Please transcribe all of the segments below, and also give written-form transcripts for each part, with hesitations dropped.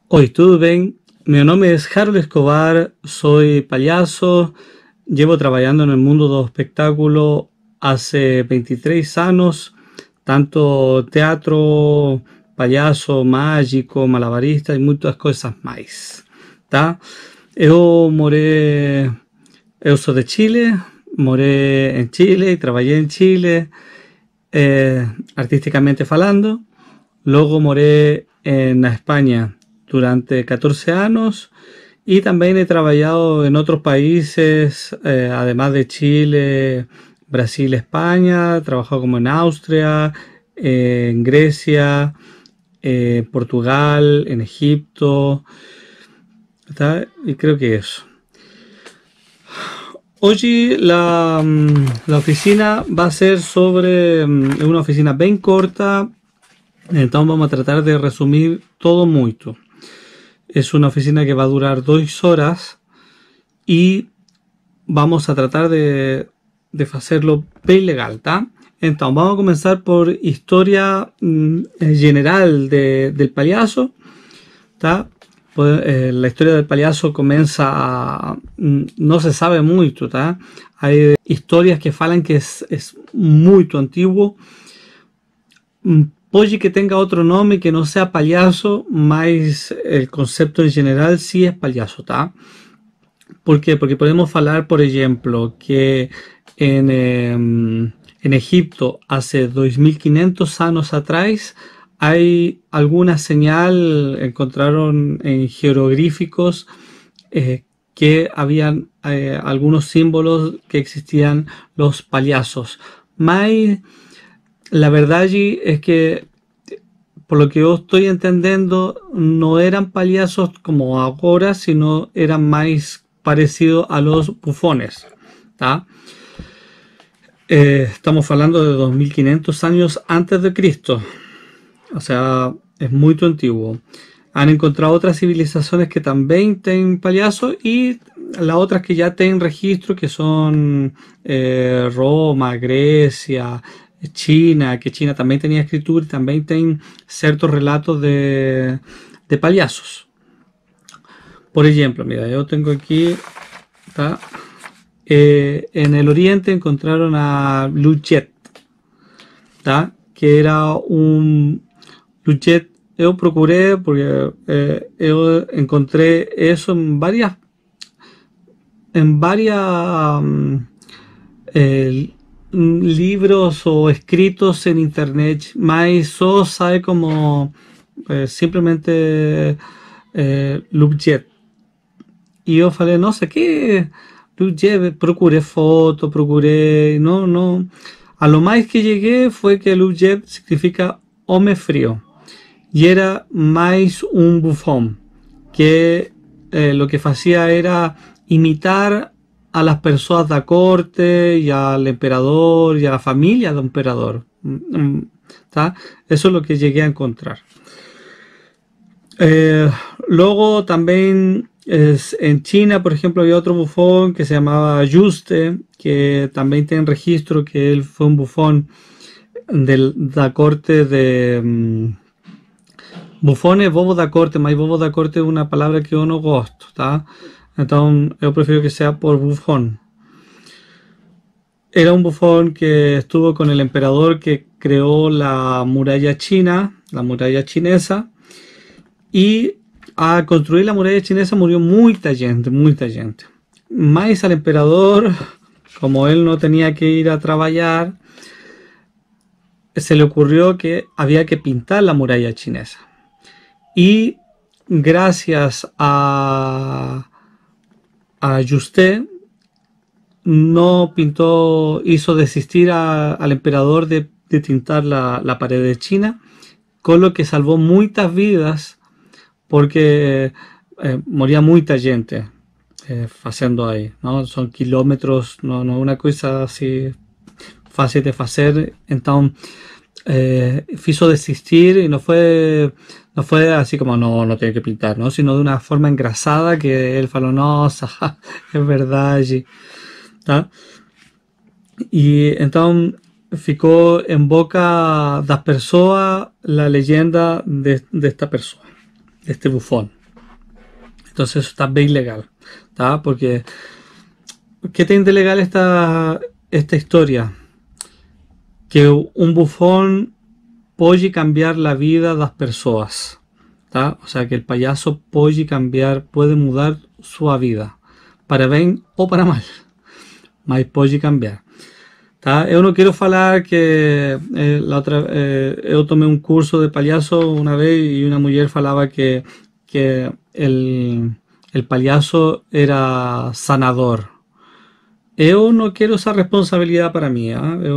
Oi, tudo bem? Meu nome é Harold Escobar, sou palhaço, llevo trabajando en el mundo del espectáculo hace 23 años, tanto teatro, payaso, mágico, malabarista y muchas cosas más. Tá? Eu sou de Chile, moré en Chile y trabajé en Chile, artísticamente falando. Luego moré en España durante 14 años y también he trabajado en otros países, además de Chile, Brasil, España. He trabajado como en Austria, en Grecia, Portugal, en Egipto, ¿tá? Y creo que eso. Hoy la oficina va a ser sobre una oficina bien corta, entonces vamos a tratar de resumir todo mucho. Es una oficina que va a durar 2 horas y vamos a tratar de hacerlo bien legal, ¿tá? Entonces vamos a comenzar por historia general del payaso, ¿tá? La historia del payaso comienza no se sabe mucho, ¿tá? Hay historias que falan que es muy antiguo. Puede que tenga otro nombre que no sea payaso, más el concepto en general sí es payaso, ¿tá? ¿Por qué? Porque podemos hablar, por ejemplo, que en Egipto hace 2500 años atrás hay alguna señal, encontraron en jeroglíficos que habían algunos símbolos que existían los payasos. Más la verdad allí es que, por lo que yo estoy entendiendo, no eran payasos como ahora, sino eran más parecidos a los bufones, ¿tá? Estamos hablando de 2500 años antes de Cristo, o sea, es muy antiguo. Han encontrado otras civilizaciones que también tienen payasos y las otras que ya tienen registro, que son Roma, Grecia, China, que China también tenía escritura y también tienen ciertos relatos de payasos. Por ejemplo, mira, yo tengo aquí, ¿tá? En el oriente encontraron a Luchet, ¿tá? Que era un Luchet. Yo procuré porque yo encontré eso en varias libros o escritos en internet, más solo sabe como simplemente Luchet. Y yo falei, no sé qué Luchet, procuré fotos, procuré, no. A lo más que llegué fue que Luchet significa hombre frío. Y era más un bufón, que lo que hacía era imitar a las personas de la corte y al emperador y a la familia del emperador, ¿tá? Eso es lo que llegué a encontrar. Luego también en China, por ejemplo, había otro bufón que se llamaba Yuste, que también tiene registro que él fue un bufón de la corte de... Bufón es bobo da corte, mas bobo da corte es una palabra que yo no gosto, ¿tá? Entonces yo prefiero que sea por bufón. Era un bufón que estuvo con el emperador que creó la muralla china, la muralla chinesa, y al construir la muralla chinesa murió mucha gente, mucha gente. Más al emperador, como él no tenía que ir a trabajar, se le ocurrió que había que pintar la muralla chinesa. Y gracias a Juste no pintó, hizo desistir al emperador de pintar la pared de China, con lo que salvó muchas vidas porque moría mucha gente haciendo ahí, ¿no? Son kilómetros, no una cosa así fácil de hacer. Entonces hizo desistir y no fue así como no tiene que pintar, ¿no? Sino de una forma engrasada que él faló, no, es verdad, ¿tá? Y entonces ficó en boca das personas la leyenda de esta persona, de este bufón. Entonces eso está bien ilegal, ¿tá? Porque ¿qué te ilegal esta historia? Que un bufón puede cambiar la vida de las personas, ¿tá? O sea que el payaso puede mudar su vida, para bien o para mal, mas puede cambiar. Tá? Eu não quero falar que eu tomei um curso de palhaço uma vez e uma mulher falava que el palhaço era sanador. Eu não quero essa responsabilidade para mim.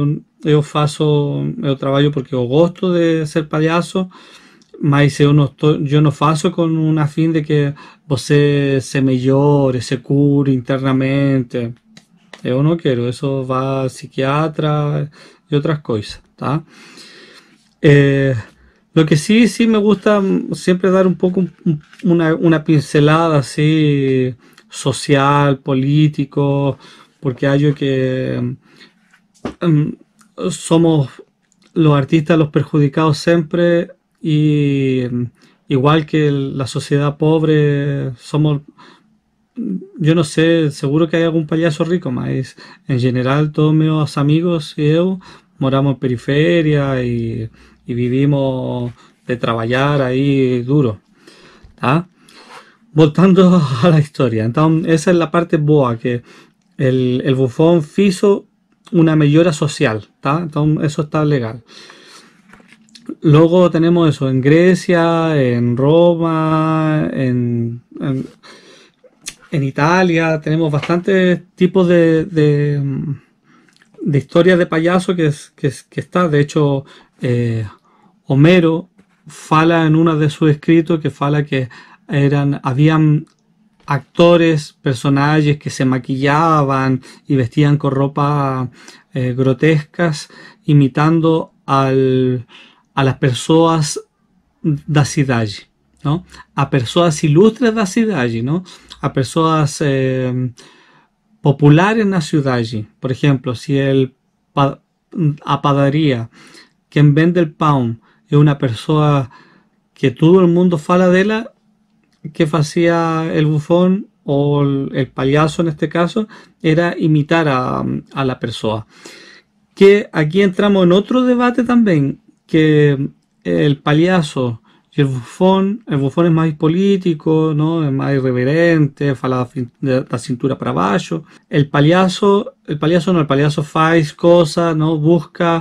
Eu trabalho porque eu gosto de ser palhaço, mas eu não faço com um afim de que você se melhore, se cure internamente. Eu não quero, isso vai a psiquiatra y otras cosas, ¿tá? Lo que sí me gusta siempre dar un poco una pincelada así social, político, porque hay que somos los artistas los perjudicados siempre y igual que la sociedad pobre somos. Yo no sé, seguro que hay algún payaso rico, mas en general todos mis amigos y yo moramos en periferia y vivimos de trabajar ahí duro, ¿tá? Voltando a la historia, entonces esa es la parte boa, que el bufón hizo una mejora social, ¿tá? Entonces eso está legal. Luego tenemos eso en Grecia, en Roma, en Italia, tenemos bastantes tipos de historias de payaso que está. De hecho, Homero fala en uno de sus escritos que fala que habían actores, personajes que se maquillaban y vestían con ropa grotescas, imitando a las personas da cidade, ¿no? A personas ilustres da cidade, ¿no? A personas populares na cidade. Por ejemplo, si a padaria, quien vende el pan, es una persona que todo el mundo fala de ella, ¿qué hacía el bufón o el payaso en este caso? Era imitar a la persona. Que aquí entramos en otro debate también, que el payaso y el bufón es más político, ¿no? Es más irreverente, fala de la cintura para abajo. El payaso faz cosas, ¿no? Busca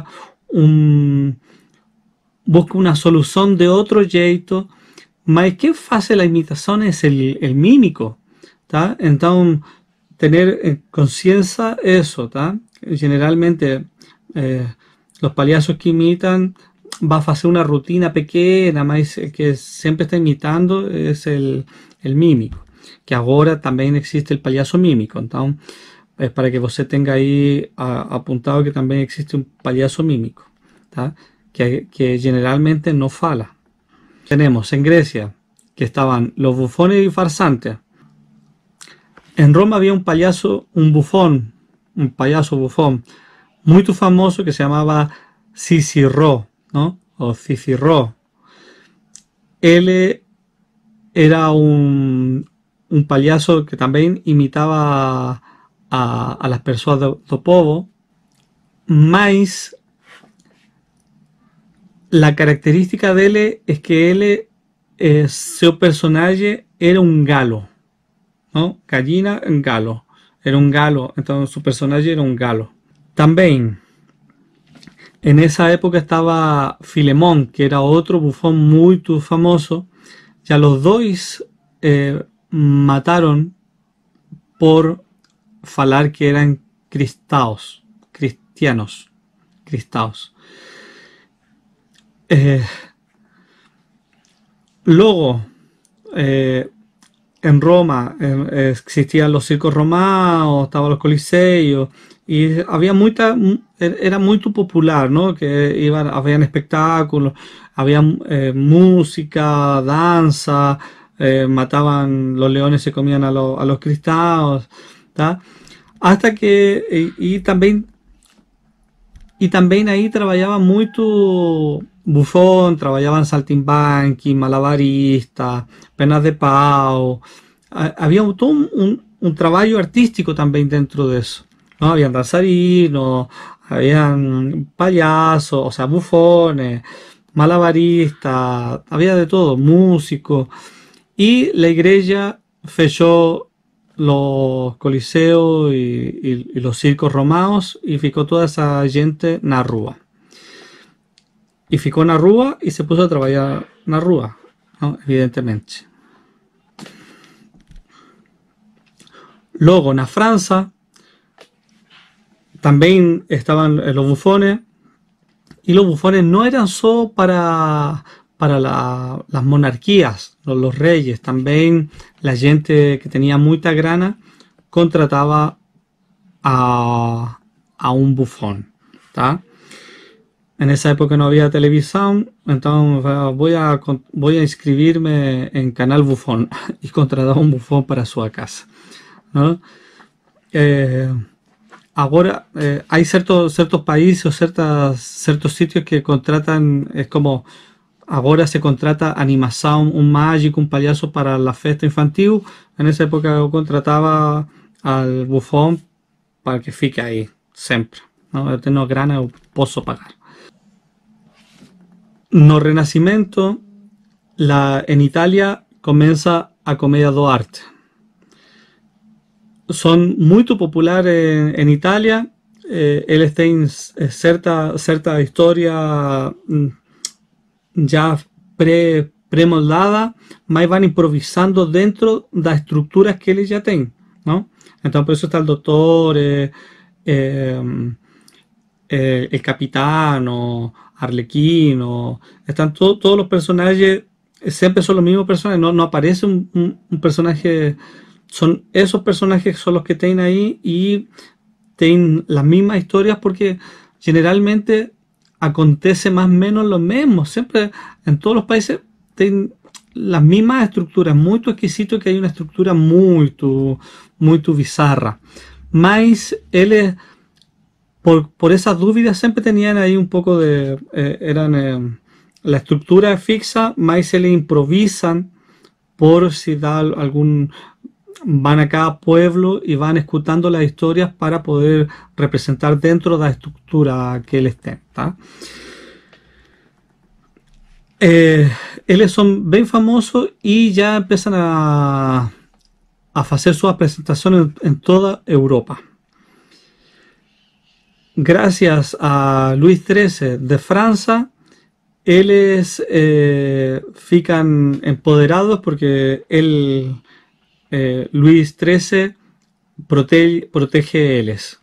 una solución de otro jeito, mas quien hace la imitación es el mímico, ¿tá? Entonces, tener conciencia eso, ¿tá? Generalmente, los payasos que imitan va a hacer una rutina pequeña, más que siempre está imitando es el mímico, que ahora también existe el payaso mímico. Entonces, es para que usted tenga ahí apuntado que también existe un payaso mímico, ¿tá? Que generalmente no fala. Tenemos en Grecia que estaban los bufones y farsantes. En Roma había un payaso bufón muy famoso que se llamaba Cicero, ¿no? O Cicero. Él era un payaso que también imitaba a las personas do povo, mas la característica de él es que su personaje era un galo, ¿no? Gallina en galo. Era un galo, entonces su personaje era un galo. También en esa época estaba Filemón, que era otro bufón muy famoso. Ya los dos mataron por falar que eran cristianos. Luego, en Roma existían los circos romanos, estaban los coliseos, y había era muy popular, ¿no? Que habían espectáculos, había música, danza, mataban los leones, se comían a los cristianos, ¿tá? Hasta que y también ahí trabajaba mucho bufón, trabajaban saltimbanqui, malabarista, penas de pau, había todo un trabajo artístico también dentro de eso, ¿no? Habían danzarinos, habían payasos, o sea, bufones, malabaristas, había de todo, músicos. Y la iglesia fechó los coliseos y los circos romanos y ficó toda esa gente na rúa. Y ficó na rúa y se puso a trabajar na rúa, ¿no? Evidentemente. Luego, en Francia, también estaban los bufones, y los bufones no eran solo para las monarquías, los reyes, también la gente que tenía mucha grana contrataba a un bufón. ¿Tá? En esa época no había televisión, entonces voy a inscribirme en Canal Bufón y contrataba un bufón para su casa, ¿no? Ahora hay ciertos países o ciertos sitios que contratan, es como ahora se contrata animación, un mágico, un payaso para la fiesta infantil. En esa época yo contrataba al bufón para que fique ahí, siempre, ¿no? Eu tenho grana, eu posso pagar. No Renacimiento, en Italia comienza a comedia do arte. Son muy populares en Italia. Eles têm certa história já pré-moldada, mas van improvisando dentro das estructuras que eles já têm, ¿no? Entonces por eso está el doctor, el capitano, Arlequino, están todos los personajes, siempre son los mismos personajes, no aparece un personaje, son esos personajes son los que tienen ahí y tienen las mismas historias porque generalmente acontece más o menos lo mismo, siempre en todos los países tienen las mismas estructuras, muy exquisito que hay una estructura muy bizarra, mas él por esas dudas siempre tenían ahí un poco de la estructura fixa, mas se le improvisan por si da algún, van a cada pueblo y van escuchando las historias para poder representar dentro de la estructura que él esté, ¿tá? Ellos son bien famosos y ya empiezan a hacer sus presentaciones en toda Europa. Gracias a Luis XIII de Francia, ellos fican empoderados porque Luis XIII protege ellos.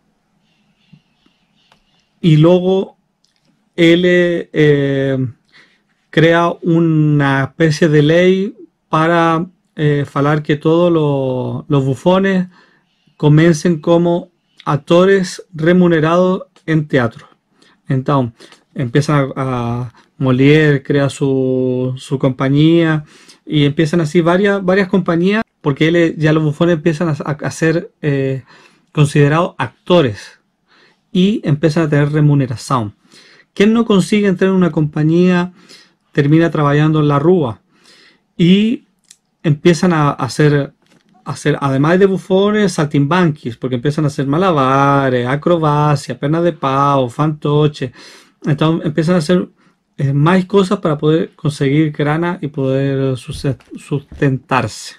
Y luego él crea una especie de ley para falar que todos los bufones comiencen como actores remunerados en teatro. Entonces empiezan a Molière crea su compañía y empiezan así varias compañías porque ya los bufones empiezan a ser considerados actores y empiezan a tener remuneración. Quien no consigue entrar en una compañía termina trabajando en la rúa y empiezan a hacer además de bufones, saltimbanquis, porque empiezan a hacer malabares, acrobacia, pernas de pavo, fantoche. Entonces empiezan a hacer más cosas para poder conseguir grana y poder sustentarse.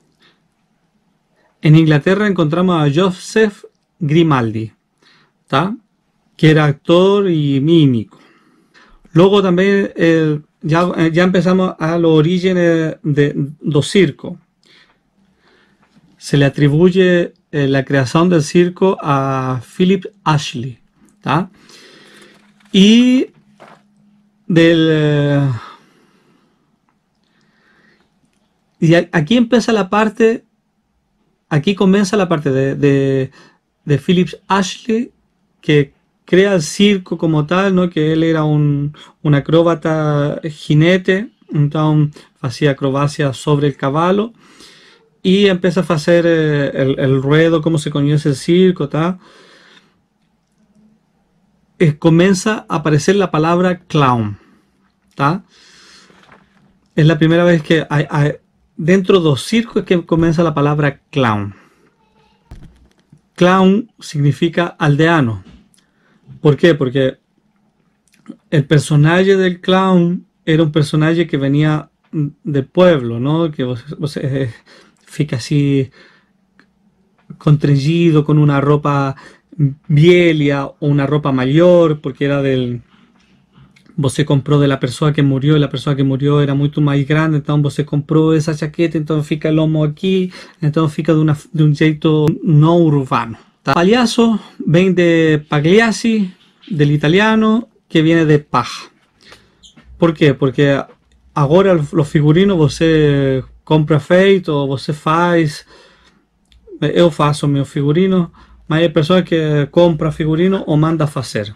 En Inglaterra encontramos a Joseph Grimaldi, ¿tá? Que era actor y mímico. Luego también ya empezamos a los orígenes do circo. Se le atribuye la creación del circo a Philip Ashley, ¿tá? Y y aquí empieza la parte, aquí comienza la parte de Philip Ashley, que crea el circo como tal, ¿no? Que él era un acróbata jinete, entonces hacía acrobacia sobre el caballo y empieza a hacer el ruedo, como se conoce el circo, ¿tá? Comienza a aparecer la palabra clown, ¿tá? Es la primera vez que dentro de los circos es que comienza la palabra clown. Clown significa aldeano. ¿Por qué? Porque el personaje del clown era un personaje que venía del pueblo, ¿no? Que vos fica así contraído con una ropa vieja o una ropa mayor, porque era del... Vos se compró de la persona que murió, y la persona que murió era mucho más grande, entonces vos se compró esa chaqueta, entonces fica el lomo aquí, entonces fica de un jeito no urbano. Pagliasso viene de pagliasi, del italiano, que viene de paja. ¿Por qué? Porque ahora los figurinos você compra feito, você faz. Eu faço meu figurino, mas hay personas que compra figurino o manda a hacer.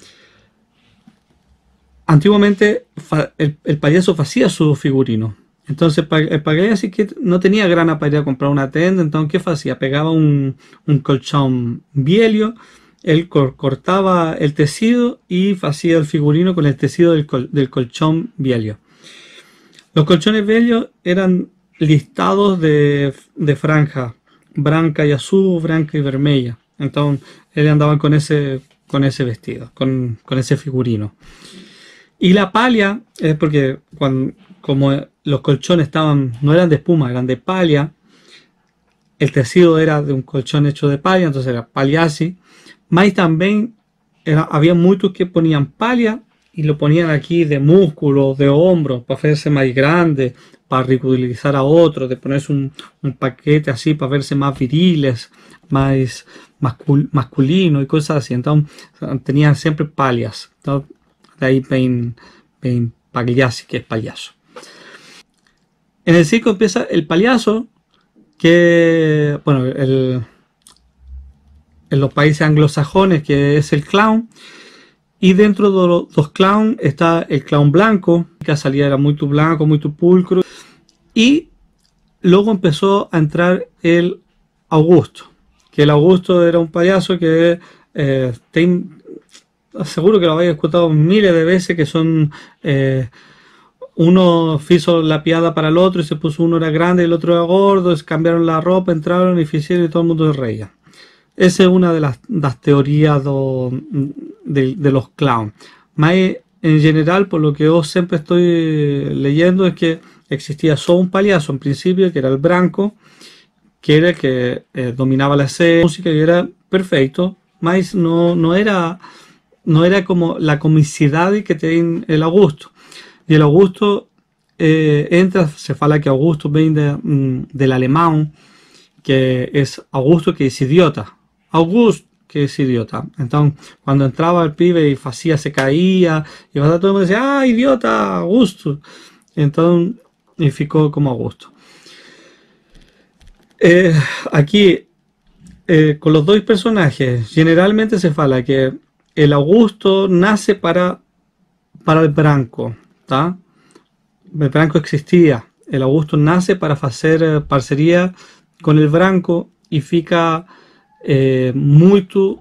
Antiguamente el payaso hacía su figurino. Entonces el pagliasi que no tenía grana para ir a comprar una tienda, entonces ¿qué hacía? Pegaba un colchón viejo, él cortaba el tejido y hacía el figurino con el tejido del colchón viejo. Los colchones viejos eran listados de franja, blanca y azul, blanca y vermelha. Entonces él andaba con ese vestido, con ese figurino. Y la palla es porque como los colchones no eran de espuma, eran de palla, el tejido era de un colchón hecho de palla, entonces era pagliasi. Mas también había muchos que ponían palla y lo ponían aquí de músculos, de hombros, para hacerse más grande, para ridiculizar a otros, de ponerse un paquete así para verse más viriles, más masculino y cosas así. Entonces tenían siempre pallas. Entonces, de ahí ven pagliasi, que es payaso. En el circo empieza el payaso, que, bueno, en los países anglosajones, que es el clown. Y dentro de los clowns está el clown blanco, que salía era muy blanco, muy pulcro. Y luego empezó a entrar el Augusto, que el Augusto era un payaso que seguro que lo habéis escuchado miles de veces, que son uno hizo la piada para el otro y se puso, uno era grande y el otro era gordo, cambiaron la ropa, entraron y hicieron y todo el mundo se reía. Esa es una de las teorías de los clowns. Mas en general, por lo que yo siempre estoy leyendo, es que existía solo un payaso en principio, que era el branco, que era el que dominaba la escena, música, y era perfecto, mas no era como la comicidad que tiene el Augusto. Y el Augusto se fala que Augusto viene del alemán, que es Augusto, que es idiota. Augusto, que es idiota. Entonces, cuando entraba el pibe y hacía, se caía, y todo el mundo decía, ¡ah, idiota, Augusto! Entonces, y ficó como Augusto. Aquí, con los dos personajes, generalmente se fala que el Augusto nace para el branco, ¿tá? El branco existía. El Augusto nace para hacer parcería con el branco y fica muito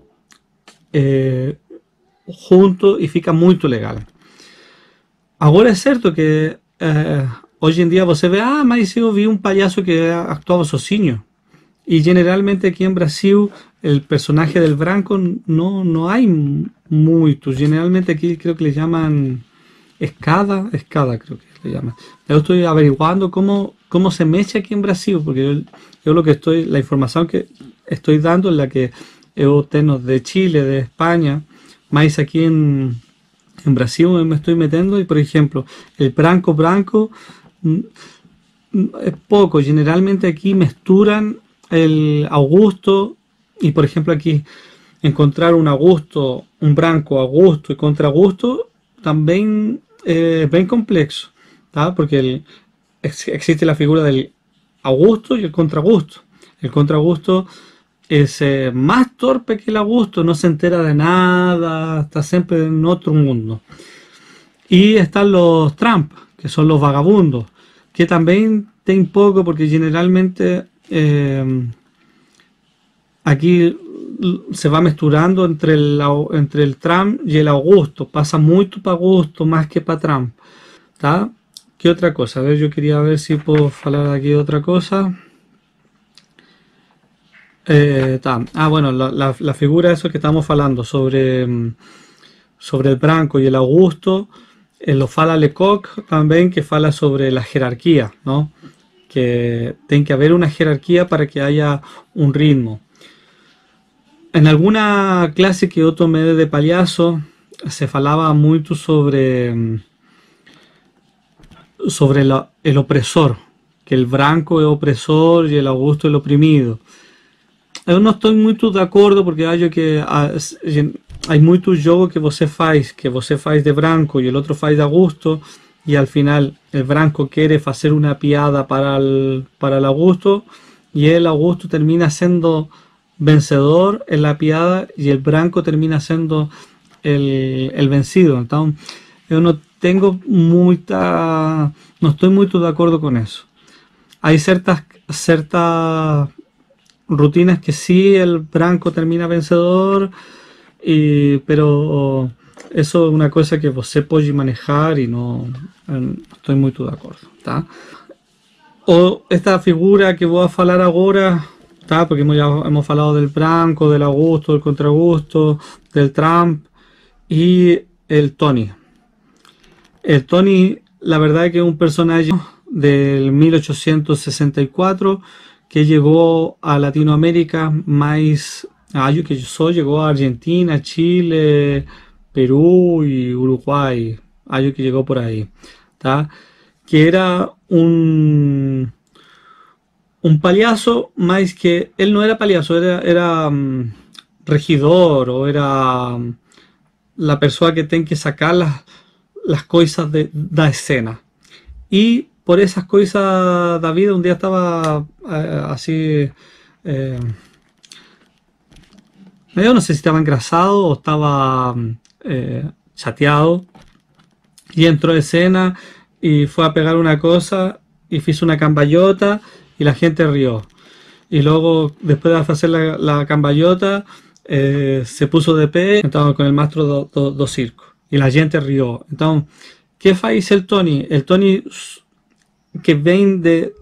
junto y fica muito legal. Agora é certo que hoje em dia você vê, mas eu vi um palhaço que actuava sozinho. Y generalmente aquí en Brasil el personaje del branco no hay muchos. Generalmente aquí creo que le llaman escada creo que le llaman. Yo estoy averiguando cómo se mecha aquí en Brasil, porque yo la información que estoy dando es la que yo tengo de Chile, de España, más aquí en Brasil me estoy metiendo. Y por ejemplo, el branco es poco. Generalmente aquí mezclan el Augusto, y por ejemplo aquí encontrar un Augusto, un branco Augusto y contra Augusto también es bien complexo, ¿tá? Porque existe la figura del Augusto y el contra Augusto. El contra Augusto es más torpe que el Augusto, no se entera de nada, está siempre en otro mundo. Y están los Trump, que son los vagabundos, que también tienen poco, porque generalmente aquí se va mezclando entre el Trump y el Augusto. Pasa mucho para Augusto más que para Trump, ¿tá? ¿Qué otra cosa? A ver, yo quería ver si puedo hablar aquí de otra cosa. Bueno, la figura, eso que estamos hablando sobre, sobre el Branco y el Augusto, lo fala Lecoq también, que fala sobre la jerarquía, ¿no? Que tiene que haber una jerarquía para que haya un ritmo. En alguna clase que yo tomé de payaso, se falaba mucho sobre el opresor, que el Branco es opresor y el Augusto es el oprimido. Eu não estou muito de acordo porque acho que há muitos jogos que você faz de branco e o outro faz de Augusto e al final el branco quiere fazer uma piada para el Augusto y el Augusto termina siendo vencedor en la piada y el branco termina siendo el vencido. Entonces eu não tengo muita, no estoy muy de acuerdo con eso. Hay ciertas rutinas que sí el branco termina vencedor, pero eso es una cosa que você puede manejar y no estoy muy de acuerdo, ¿tá? O esta figura que voy a hablar ahora, ¿tá? Porque ya hemos hablado del branco, del Augusto, del contragusto, del Trump y el Tony. El Tony, la verdad es que es un personaje del 1864 que llegó a Latinoamérica más, yo que yo llegó a Argentina, Chile, Perú y Uruguay, yo que llegó por ahí, ¿tá? Que era un payaso, más que él no era payaso, era regidor o era la persona que tiene que sacar las cosas de la escena. Y por esas cosas, David un día estaba así, yo no sé si estaba engrasado o estaba chateado, y entró a escena y fue a pegar una cosa y hizo una camballota y la gente rió. Y luego, después de hacer la camballota, se puso de pie, estaba con el maestro do circo y la gente rió. Entonces, ¿qué faz el Tony? El Tony que ven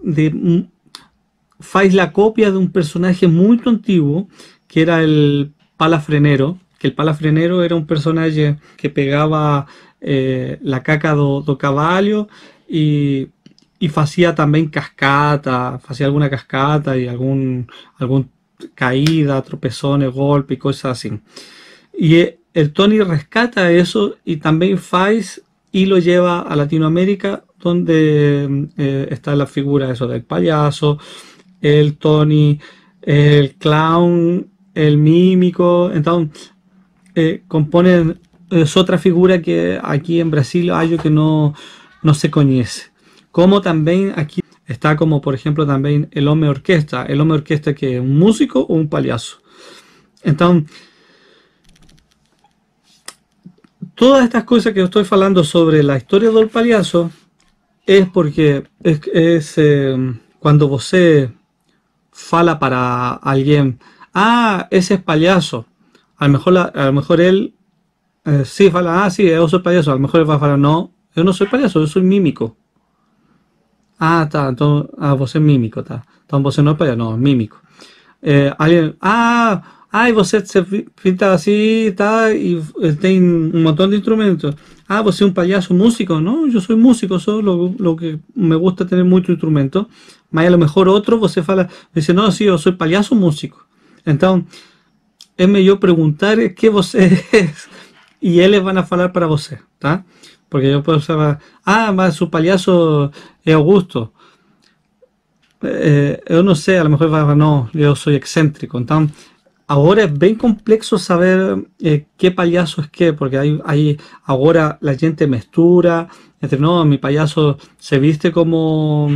faz la copia de un personaje muy antiguo que era el Palafrenero, que el Palafrenero era un personaje que pegaba la caca do caballo y hacía también cascata, hacía alguna cascata y algún caída, tropezones, golpe y cosas así. Y el Tony rescata eso y también faz y lo lleva a Latinoamérica, donde está la figura eso del payaso, el Tony, el clown, el mímico. Entonces componen, es otra figura que aquí en Brasil hay que no se conoce. Como también aquí está, como por ejemplo también el hombre orquesta. El hombre orquesta, que es un músico o un payaso. Entonces, todas estas cosas que estoy hablando sobre la historia del payaso es porque es cuando você fala para alguien, ese es payaso, a lo mejor él sí fala, sí, yo soy payaso, a lo mejor él va a falar, no, yo no soy payaso, yo soy mímico. Tá, entonces, você é mímico, tá. Então você não é payaso, no, es mímico. Alguien, y você se pinta así, tá, y tiene un montón de instrumentos. Vos es un payaso músico, ¿no? Yo soy músico, solo lo que me gusta tener muchos instrumentos. Mas a lo mejor otro, você fala, dice, no, sí, yo soy payaso músico. Entonces, es mejor preguntar qué você es, y ellos van a falar para você, tá? Porque yo puedo saber, mas su payaso es Augusto. Yo no sé, a lo mejor va a decir, no, yo soy excéntrico. Entonces, ahora es bien complejo saber qué payaso es qué, porque hay ahora la gente mezcla entre, no, mi payaso se viste como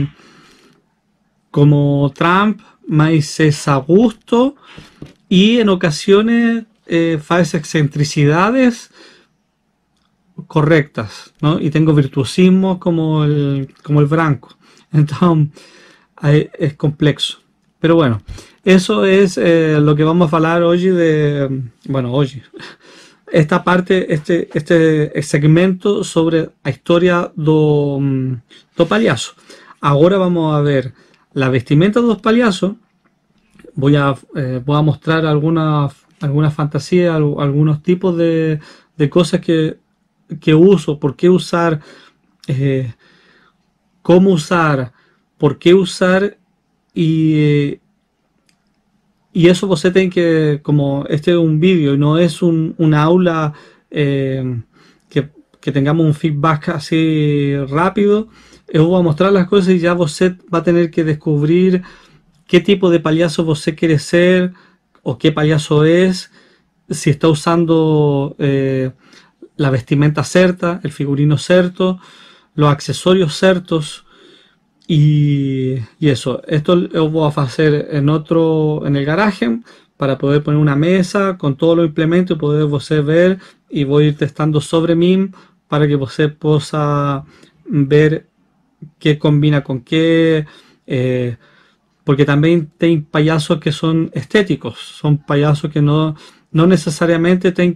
Trump, mas es Augusto, y en ocasiones hace excentricidades correctas, ¿no? Y tengo virtuosismo como el Branco. Entonces, es complejo. Pero bueno, eso es lo que vamos a hablar hoy esta parte, este segmento sobre la historia do palhaço. Ahora vamos a ver la vestimenta dos palhaços. Voy a mostrar algunas fantasías, algunos tipos de cosas que uso, por qué usar, cómo usar, por qué usar y eso você tem que, como este es un vídeo y no es una aula que tengamos un feedback así rápido, yo voy a mostrar las cosas y ya você va a tener que descubrir qué tipo de payaso você quiere ser o qué payaso es, si está usando la vestimenta certa, el figurino certo, los accesorios certos y eso. Esto lo voy a hacer en el garaje para poder poner una mesa con todos los implementos y poder você ver y voy a ir testando sobre mí para que você pueda ver qué combina con qué. Porque también hay payasos que son estéticos, son payasos que no necesariamente tienen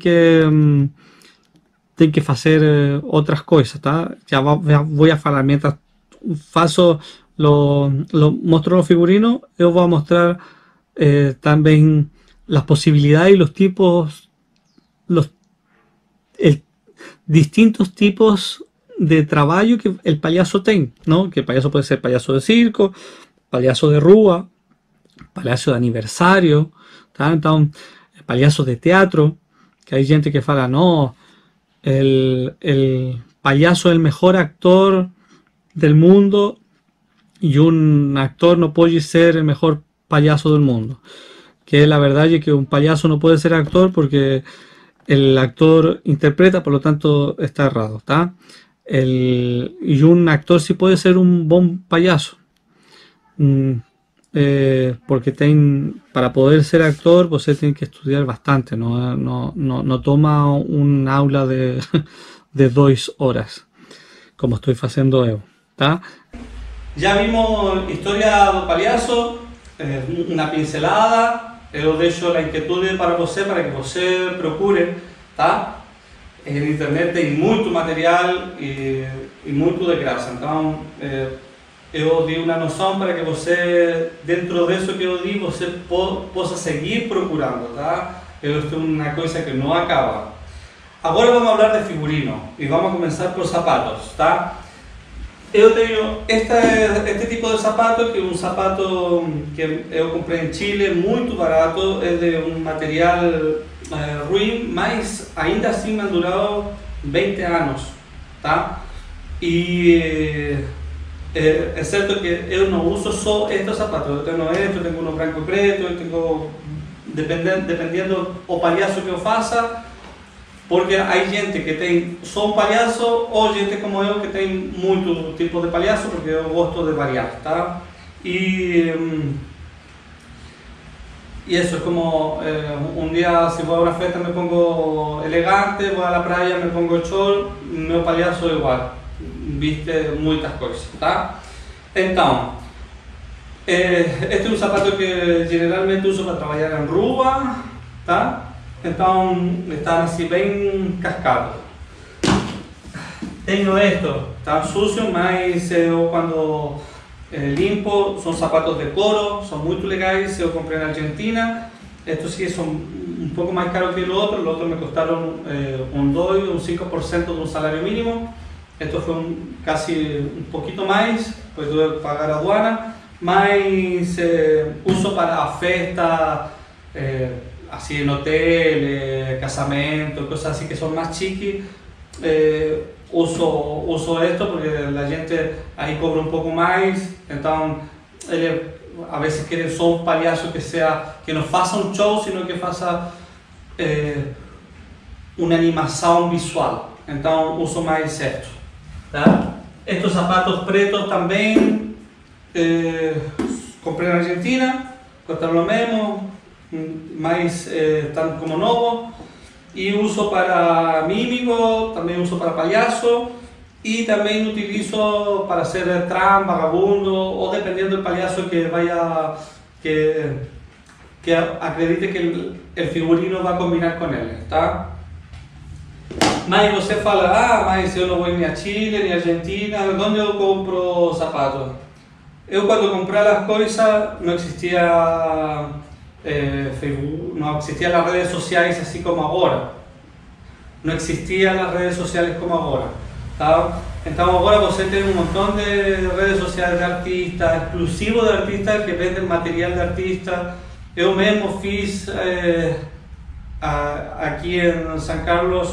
que hacer otras cosas, ¿tá? Ya voy a hablar mientras muestro los figurinos, yo voy a mostrar también las posibilidades y los tipos, distintos tipos de trabajo que el payaso tiene, ¿no? Que el payaso puede ser payaso de circo, payaso de rúa, payaso de aniversario, ¿tá? Entonces, payaso de teatro, que hay gente que fala, no, el payaso es el mejor actor del mundo y un actor no puede ser el mejor payaso del mundo. Que la verdad es que un payaso no puede ser actor porque el actor interpreta, por lo tanto está errado, ¿tá? Y un actor sí puede ser un buen payaso. Porque para poder ser actor pues tiene que estudiar bastante, no toma un aula de 2 horas como estoy haciendo yo, ¿tá? Ya vimos historia do palhaço, una pincelada. Eu deixo a inquietud para você, para que você procure, tá? En internet tem muito material e muito de graça, então eu dei uma noção para que você, dentro disso que eu di, você possa seguir procurando, tá? Esto é uma coisa que não acaba. Agora vamos falar de figurino e vamos começar por sapatos, tá? Eu tenho este tipo de sapato, que é um sapato que eu comprei em Chile, muito barato, é de um material ruim, mas ainda assim me han durado 20 anos, tá? E é certo que eu não uso só estes sapatos, eu tenho um branco e preto, eu tenho, dependendo o palhaço que eu faça, porque há gente que tem só um palhaço ou gente como eu que tem muito tipo de palhaço, porque eu gosto de variar, tá? E eso es como un día si voy a una fiesta me pongo elegante, voy a la playa me pongo chol, meu palhaço igual, viste muchas cosas, tá? Então, este es un zapato que generalmente uso para trabajar en rúa, tá? Então, están así bien cascados. Tengo esto, están sucios, mas eu cuando limpo, son zapatos de coro, son muy legales, yo compré en Argentina. Estos sí son un poco más caros que los otros me costaron un 2, un 5% de un salario mínimo. Esto fue casi un poquito más, pues tuve que pagar aduana, mas uso para fiestas, así en hoteles, casamentos, cosas así que son más chiquis. Uso esto porque la gente ahí cobra un poco más, entonces a veces quieren só un palhaço que no faça un show, sino que faça una animación visual, entonces uso más esto, ¿tá? Estos zapatos pretos también compré en Argentina, costaron lo mismo, más están como nuevos. Y uso para mímico, también uso para payaso y también utilizo para hacer tram, vagabundo o dependiendo del payaso que vaya, que acredite que el figurino va a combinar con él, ¿está? Mas você fala, ah, mas eu não vou nem a Chile, nem a Argentina, onde eu compro sapatos? Eu quando comprei as coisas não existia Facebook, não existiam as redes sociais assim como agora. Não existiam as redes sociais como agora. Tá? Então agora você tem um montão de redes sociais de artistas, exclusivos de artistas que vendem material de artista. Eu mesmo fiz aqui em São Carlos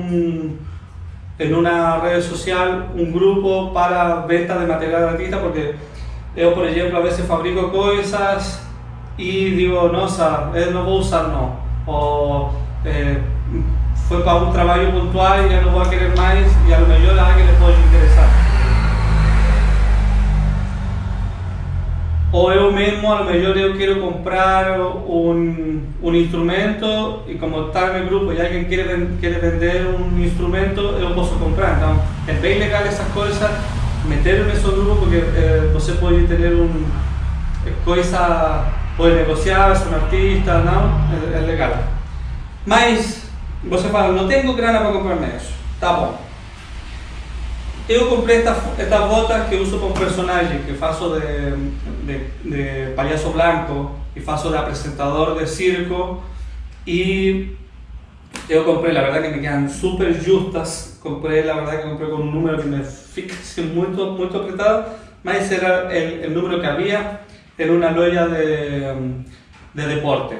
en una red social un grupo para venta de material de artista, porque yo por ejemplo a veces fabrico cosas y digo, no, no voy a usar, no, o fue para un trabajo puntual y ya no voy a querer más y a lo mejor a alguien le puede interesar. O eu mesmo, a lo mejor eu quero comprar un instrumento y como está en el grupo y alguien quiere vender un instrumento, eu posso comprar. Então, é bem legal essas coisas, meter nesse grupo porque você pode ter coisa, pode negociar, ser um artista, não? É legal. Mas você fala, não tenho grana para comprar isso. Tá bom. Eu comprei esta bota que uso como personagem, que faço de palhaço blanco e faço de apresentador de circo, e eu comprei, a verdade que me quedan super justas, comprei, a verdade que comprei com um número que me fica assim, muito apretado, mas era o número que havia em uma loja de deporte.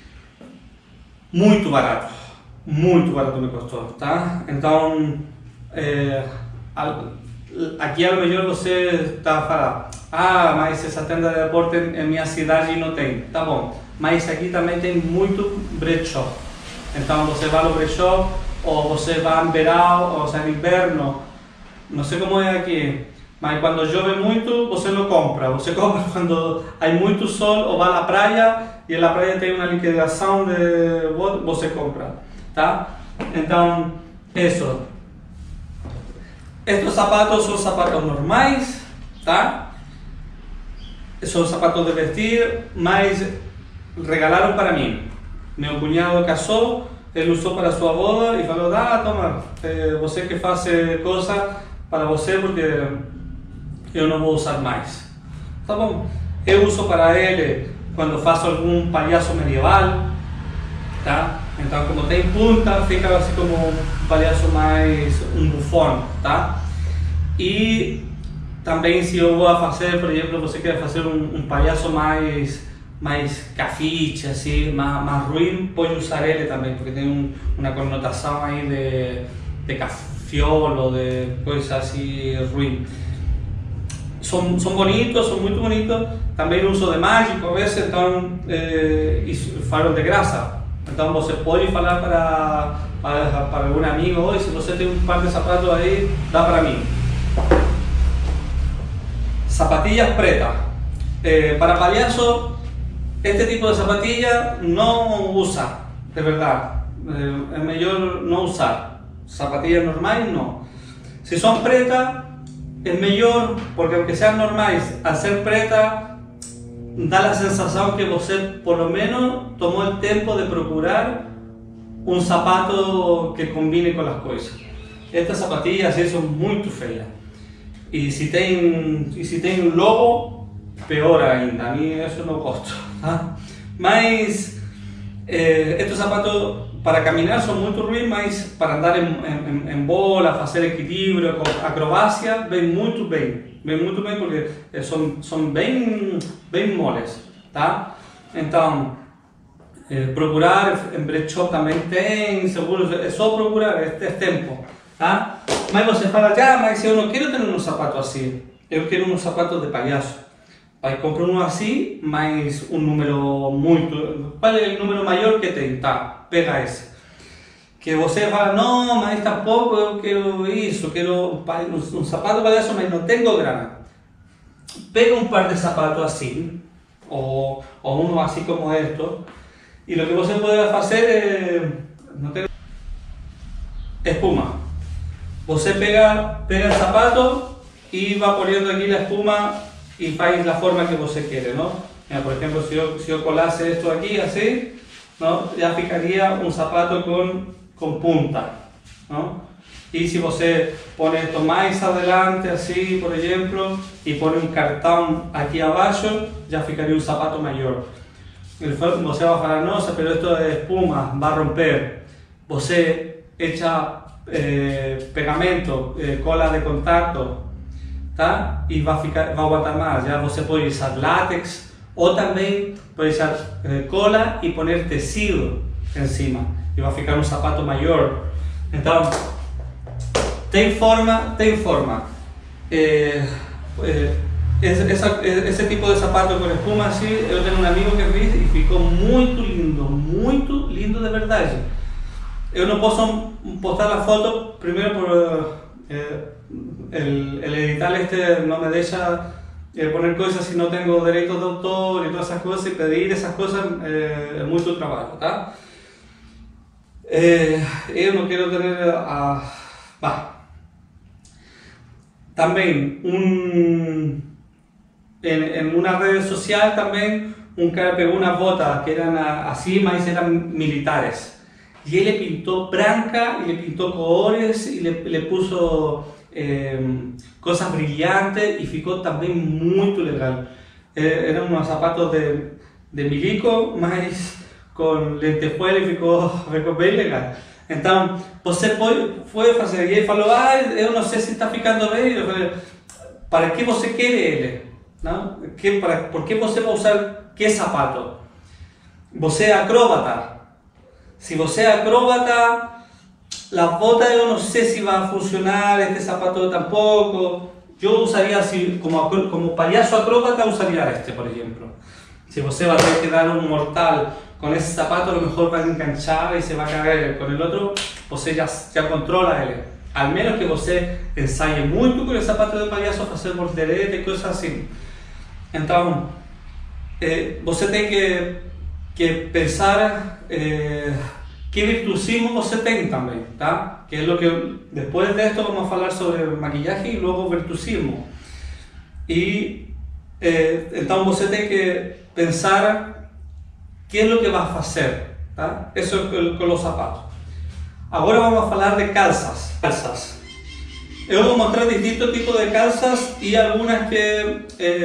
Muito barato me custou, tá? Então, aqui a lo melhor você está falando, ah, mas essa tenda de deporte em minha cidade não tem, tá bom, mas aqui também tem muito brechó, então você vai no brechó, ou você vai em verão, ou seja, em inverno, não sei como é aqui, mas quando chove muito, você não compra, você compra quando há muito sol, ou vai à praia, e na praia tem uma liquidação de você compra, tá? Então, isso. Estos zapatos son zapatos normais, tá? Son zapatos de vestir, mas regalaron para mim. Meu cunhado casou, ele usou para sua boda e falou, toma, você que faz coisa para você porque eu não vou usar mais. Tá bom, eu uso para ele quando faço algum palhaço medieval, tá? Então, como tem punta, fica assim como um palhaço mais bufão, tá? E também se eu vou fazer, por exemplo, você quer fazer um palhaço mais cafite, assim, mais ruim, pode usar ele também, porque tem uma conotação aí de cafiolo, de coisa assim ruim. São bonitos, são muito bonitos. Também uso de mágico a vezes, então, falam de graça. Então você pode falar para algum amigo, oi, se você tem um par de sapatos aí, dá para mim. Zapatillas pretas. Para palhaço, este tipo de zapatilla não usa, de verdade. É melhor não usar. Zapatillas normais, não. Se são pretas, é melhor, porque aunque sejam normais, al ser preta, da la sensación que você por lo menos tomó el tiempo de procurar un zapato que combine con las cosas. Estas zapatillas son muy feias. Y si tem un logo, peor ainda. A mí eso no gosto. ¿Ah? Mas estos zapatos para caminar son muy ruins, mas para andar en bola, hacer equilibrio, acrobacia, ven muy bien. Ven muito bem porque são bem moles, tá? Então, procurar em brechó também tem, seguro, é só procurar, é tempo, tá? Mas você fala, mas eu não quero ter um sapato assim, eu quero um sapato de palhaço. Aí compra um assim, mas um número muito, qual é o número maior que tem, tá? Pega esse. Que você fala, não, mas tampouco eu quero isso, quero um sapato para isso, mas não tenho grana. Pega um par de sapatos assim, ou um assim como este, e o que você pode fazer é espuma. Você pega o sapato e vai poniendo aqui a espuma e faz a forma que você quer, não? Por exemplo, se eu colasse isto aqui assim, não? Já ficaria um sapato com punta, não? E se você põe esto mais adelante, assim, por exemplo, e põe um cartão aqui abaixo, já ficaria um sapato maior. Você vai falar, nossa, pero esto é espuma, vai romper. Você echa pegamento, cola de contacto, tá? E vai aguantar mais. Já você pode usar látex, ou também pode usar cola e poner tecido em cima, e vai ficar um sapato maior. Então, tem forma, tem forma. Esse tipo de sapato com espuma assim, eu tenho um amigo que fez e ficou muito lindo de verdade. Eu não posso postar a foto, primeiro por el editar este no me deja poner cosas si no tengo derechos de autor y todas esas cosas, y pedir esas cosas es mucho trabajo, ¿tá? Eu não quero ter também en una red social también un cara pegó unas botas que eran así, mas eran militares, y él le pintó branca y le pintó colores y le puso cosas brillantes y ficou también muy legal. Eran unos zapatos de milico, mas con lentejuela y ficou bem legal. Então, você foi fazer, e ele falou, eu não sei se está ficando bem. Eu falei, para que você quer ele? Não? Por que você vai usar que sapato? Você é acróbata. Se você é acróbata, a bota eu não sei se vai funcionar, este sapato tampouco. Eu usaria assim, como palhaço acróbata, usaria este, por exemplo. Se você vai ter que dar um mortal con ese zapato, a lo mejor va a enganchar y se va a caer. Con el otro, você ya controla ele. Al menos que você ensaie muito con el zapato de palhaço, fazer voltereta e coisas assim. Então, você tem que pensar que virtuosismo você tem também, tá? Que é o que depois de esto vamos a falar sobre maquillaje e logo virtuosismo. E então você tem que pensar qué es lo que vas a hacer, ¿tá? Eso es con los zapatos. Ahora vamos a hablar de calzas. Yo voy a mostrar distintos tipos de calzas y algunas que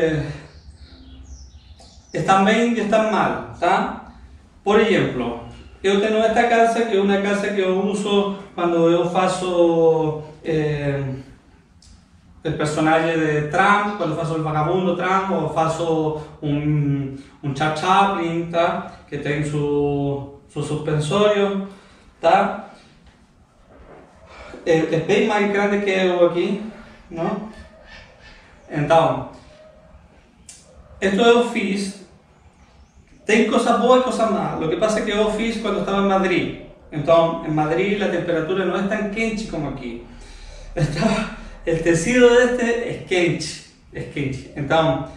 están bien y están mal, ¿tá? Por ejemplo, yo tengo esta calza que es una calza que yo uso cuando yo faço el personaje de Trump, cuando faço el vagabundo Trump, o faço un Charles Chaplin, tá? Que tem su suspensorio, tá? É bem mais grande que eu aqui, não? Então, esto eu fiz. Tem cosas boas e cosas más. Lo que pasa es que eu fiz quando estava em Madrid. Então, en Madrid la temperatura no es tan quente como aquí. El tecido de este es quente. Então,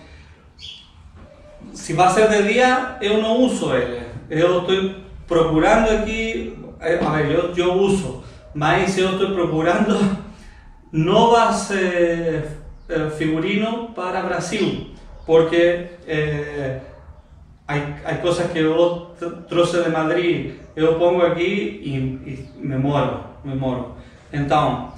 se vai ser de dia, eu não uso ele. Eu estou procurando aqui, a ver, eu uso, mas eu estou procurando novas figurinos para Brasil, porque hay cosas que eu trouxe de Madrid, eu pongo aqui e me moro. Então,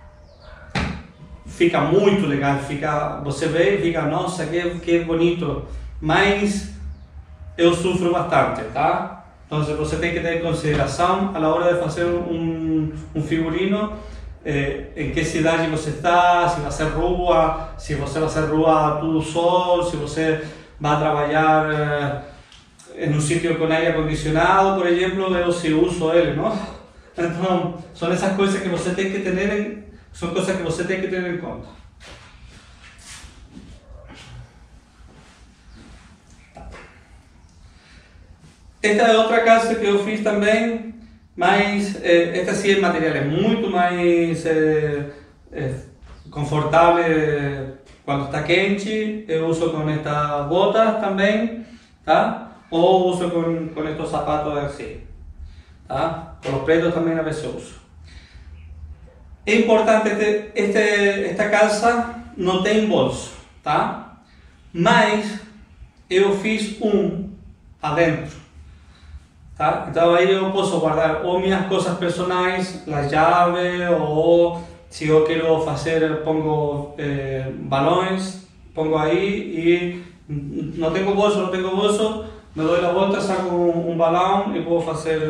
fica muito legal, você vê e fica, nossa, que bonito, mas eu sofro bastante, tá? Então você tem que ter em consideração a la hora de fazer um figurino, em que cidade você está, se vai ser rua, se você vai ser rua todo sol, se você vai trabalhar em um sítio com aire acondicionado, por exemplo, eu se uso ele, não? Então, são essas coisas que você tem que ter em conta. Esta é outra calça que eu fiz também, mas esta sim é material muito mais confortável quando está quente. Eu uso com estas botas também, tá? Ou uso com estes sapatos assim, tá? Com os pretos também a vezes eu uso. É importante, esta calça não tem bolso, tá? Mas eu fiz adentro. tá? Então aí eu posso guardar ou minhas coisas personais, as chaves, ou se eu quero fazer, pongo balões, pongo aí e não tenho bolso, me doy la vuelta, saco un balão e puedo fazer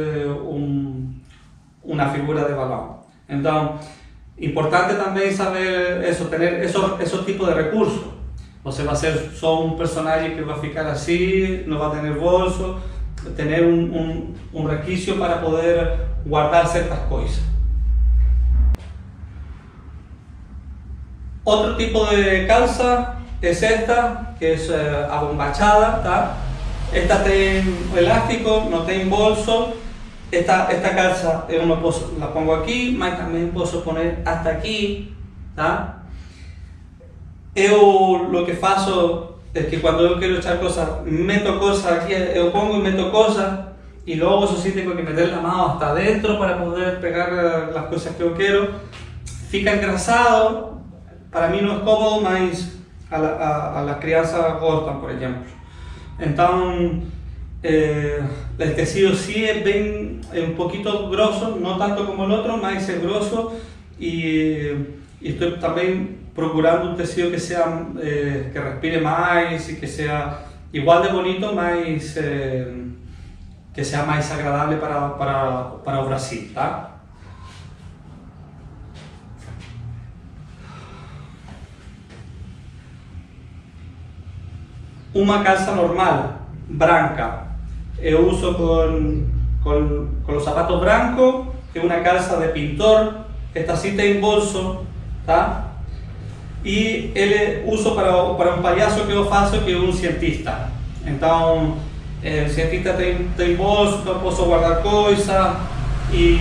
uma figura de balão. Então, importante também saber eso, tener esos tipos de recursos. Você vai ser só um personagem que vai ficar assim, não vai ter bolso, tener un requisito para poder guardar ciertas cosas. Otro tipo de calza es esta, que es abombachada, ¿tá? Esta tiene elástico, no tiene bolso. Esta calza la pongo aquí, mas también puedo poner hasta aquí, ¿tá? Yo lo que faço es que cuando yo quiero echar cosas, meto cosas aquí, yo pongo y meto cosas, y luego eso sí tengo que meter la mano hasta adentro para poder pegar las cosas que yo quiero. Fica engrasado, para mí no es cómodo, mas a las crianças gostan, por ejemplo. Entonces, el tecido sí es un poquito grosso, no tanto como el otro, mas es grosso, y estoy también procurando un tecido que sea que respire más y que sea igual de bonito, mas que sea más agradable para o Brasil, ¿tá? Una calza normal, branca, yo uso con los zapatos blancos, es una calza de pintor, esta sí tiene bolso, ¿tá? Y él uso para un payaso que yo faço, que es un cientista. Entonces, el cientista tiene bolso, yo puedo guardar cosas y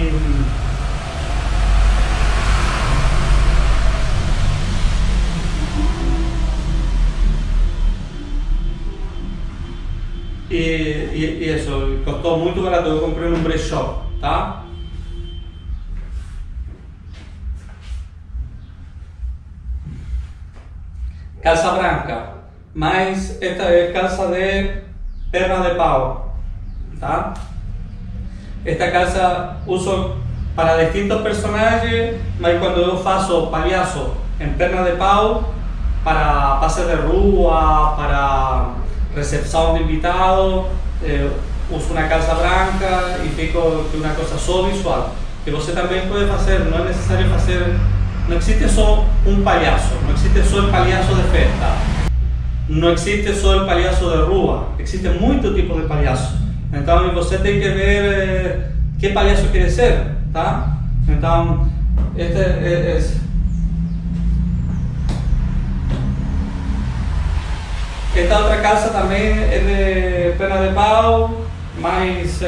eso, costó muy barato, yo compré en un break shop, ¿tá? Calza branca, mas esta es calza de perna de pavo, ¿tá? Esta calza uso para distintos personajes, mas cuando yo faço palhaço en perna de pavo, para pases de rua, para recepción de invitados, uso una calza branca y fico una cosa só visual, que você también puede hacer, no es necesario hacer. No existe solo un payaso, no existe solo el payaso de festa, no existe solo el payaso de rua, existen muchos tipos de payasos. Entonces você tem que ver qué payaso quiere ser, ¿tá? Entonces, esta otra calza también es de perna de pavo, mas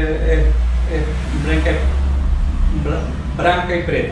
branca y preta.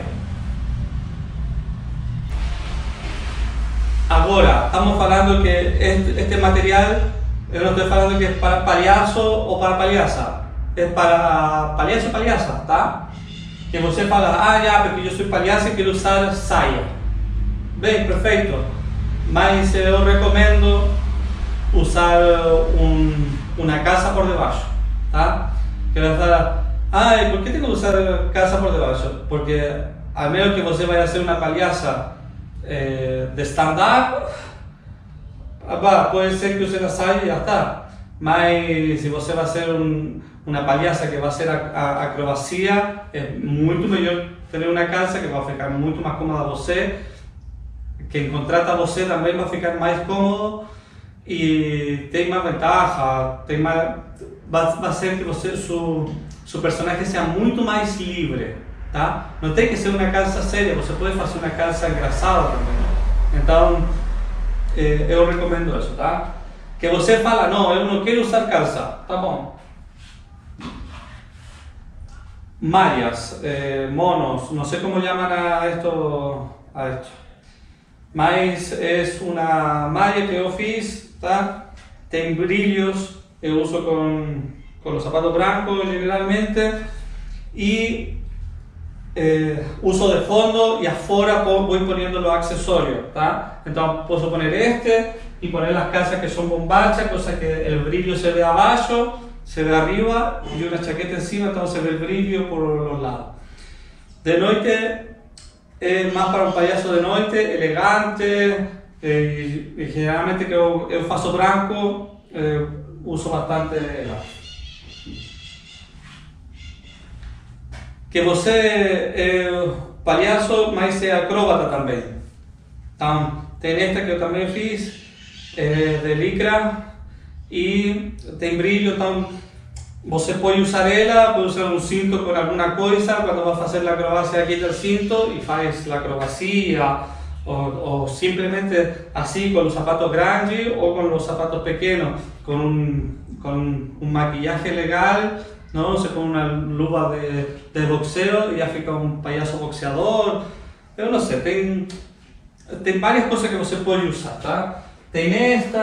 Ahora, estamos hablando que este material, yo no estoy hablando que es para payaso o para palhaça, es para palhaço y palhaça, ¿tá? Que você fala, ya, porque yo soy palhaça y quiero usar saia. Bem, perfecto, mas yo recomiendo usar una calza por debajo, ¿tá? Que vas a decir, ¿por qué tengo que usar calza por debajo? Porque a menos que você vaya a hacer una palhaça de stand-up, puede ser que use la saia y ya está. Mas si você va a hacer una palhaça que va a hacer acrobacia, es mucho mejor tener una calza que va a ficar mucho más cómoda a você, que contrata a você también va a ficar más cómodo y tiene más ventaja, va a hacer que você, su personaje sea mucho más libre. Tá? No tem que ser una calza seria, você puede hacer una calza engrasada también. Entonces, yo recomiendo eso, tá? Que você fala, no, yo no quiero usar calza, tá bom. Mallas, monos, no sé cómo llaman a esto. Mas es una malla que yo fiz, tá? Tem brillos, yo uso con los zapatos blancos generalmente, y uso de fondo y afuera voy poniendo los accesorios, ¿tá? Entonces puedo poner y poner las calzas que son bombachas, cosa que el brillo se ve abajo, se ve arriba y una chaqueta encima, entonces se ve el brillo por los lados. De noche es más para un payaso de noche, elegante, y generalmente que eu faço branco, uso bastante ela. Que você é palhaço, mas é acróbata também. Então, tem esta que eu também fiz, de licra, e tem brilho, então você pode usar ela, pode usar um cinto com alguma coisa, quando vai fazer a acrobacia quita o cinto e faz a acrobacia, ou simplesmente assim com os sapatos grandes ou com os sapatos pequenos, com um maquillaje legal, ¿no? Se pone una luva de boxeo y ya fica un payaso boxeador. Eu não sei, tem várias coisas que você pode usar, tá? Tem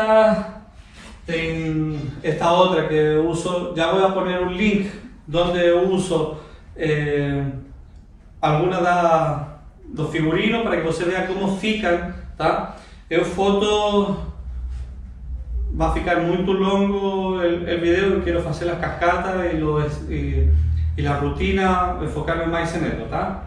esta outra que eu uso, já vou poner um link onde eu uso alguma dos figurinos para que você veja como ficam, tá? Eu foto, va a ficar muito longo el video y quiero hacer las cascadas y la rutina, enfocarme más en eso, ¿tá?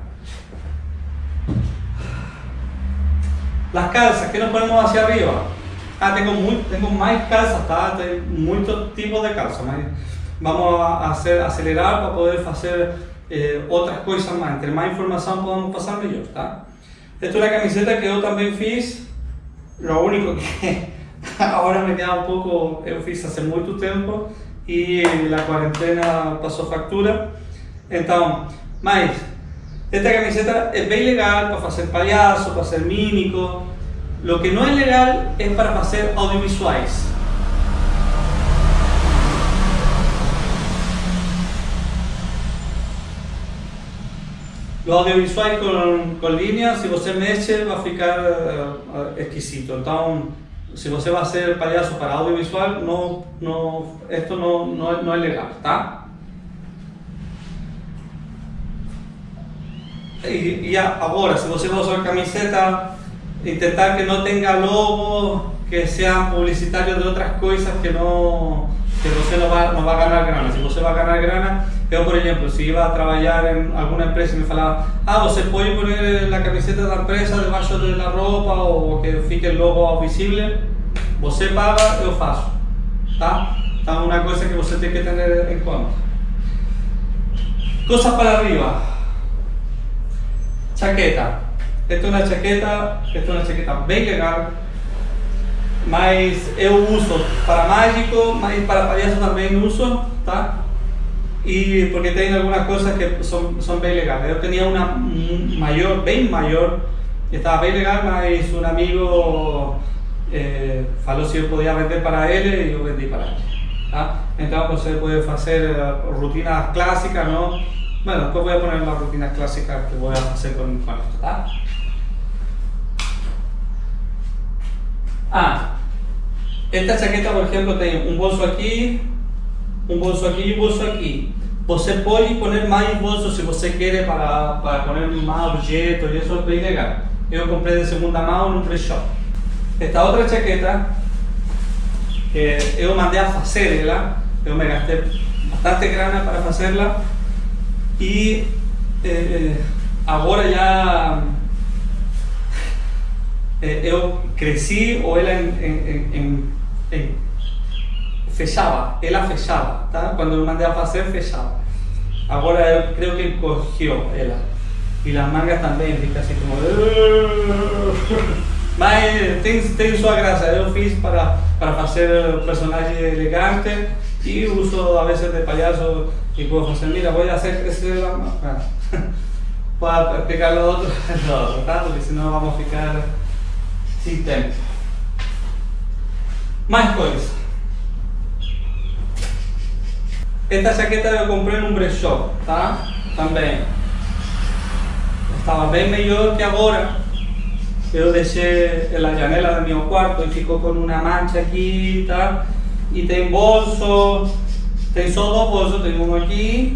Las calzas, ¿qué nos ponemos hacia arriba? Tengo más calzas, ¿tá? Tengo muchos tipos de calzas. Vamos a acelerar para poder hacer otras cosas más. Entre más información podamos pasar, mejor, ¿tá? Esta es una camiseta que yo también fiz, lo único que agora me queda um pouco, eu fiz há muito tempo e a quarentena passou factura. Então, mas esta camiseta é bem legal para fazer palhaço, para ser mímico. Lo que não é legal é para fazer audiovisuais. Los audiovisuais com linhas, se você mexe, vai ficar esquisito. Então, si você va a hacer payaso para audiovisual, esto no es legal, ¿tá? Y ahora, si você va a usar camiseta, intentar que no tenga logo, que sean publicitarios de otras cosas que você no va a ganar grana. Si você va a ganar grana, yo por ejemplo, si iba a trabajar en alguna empresa y me falaba, você puede poner la camiseta de la empresa debajo de la ropa o que fique el logo visible, você paga, eu faço, tá? Então, una cosa que você tem que tener en cuenta. Cosas para arriba. Chaqueta. Esta es una chaqueta bem legal, mas eu uso para mágico, mas para payaso também uso, tá? Y porque tem algunas cosas que son bem legales. Eu tenía una maior, bem maior, que estaba bem legal, mas un amigo falou si yo podía vender para él y yo vendí para él, ¿tá? Entonces você puede hacer rutinas clásicas, ¿no? Bueno, después voy a poner las rutinas clásicas que voy a hacer con esto, ¿tá? Esta chaqueta, por ejemplo, tiene un bolso aquí y un bolso aquí. Você pode poner mais bolsos se você quer para poner más objetos y eso es bem legal. Yo compré de segunda mão en un free shop. Esta otra chaqueta que eu mandei a fazer ela, eu me gasté bastante grana para hacerla y agora já eu cresci ou ela fechava, tá? Quando eu mandei a fazer, fechava. Agora eu creio que encogió ela. Y las mangas también, fica así como... Mas tem sua graça. Eu fiz para hacer personajes elegantes y uso a veces de payaso y puedo hacer, mira, voy a hacer crecer la manga. Para explicar lo otro, ¿tá? Porque si no vamos a ficar sin tiempo. Más cosas. Esta chaqueta eu comprei num brechó, tá? Também. Estava bem melhor que agora. Eu deixei na janela do meu quarto e ficou com uma mancha aqui, tá? E tem bolso, tem só dois bolsos, tem um aqui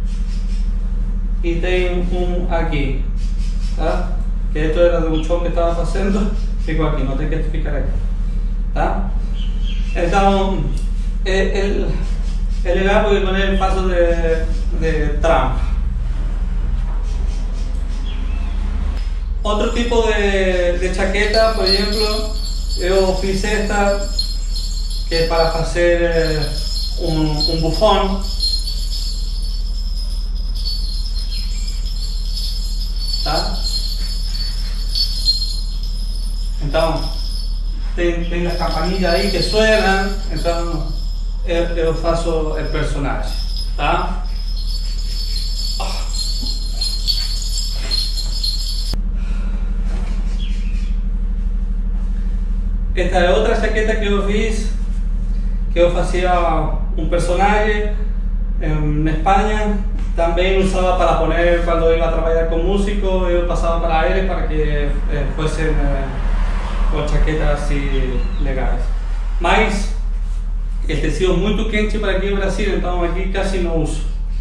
e tem um aqui, tá? Que esto era de um show que estava fazendo, ficou aqui, não tem que ficar aqui, tá? Então, Es legal porque con el paso de Trump. Otro tipo de chaqueta, por ejemplo, yo fiz esta, que es para hacer un bufón. ¿Tá? Entonces, tem las campanillas ahí que suenan, entonces yo faço el personaje. ¿Tá? Esta es otra chaqueta que yo fiz, que yo hacía un personaje en España. También usaba para poner cuando iba a trabajar con músicos, yo pasaba para él para que fuesen con chaquetas así legales. Mas el tecido es muy quente para aquí en Brasil, entonces aquí casi no uso.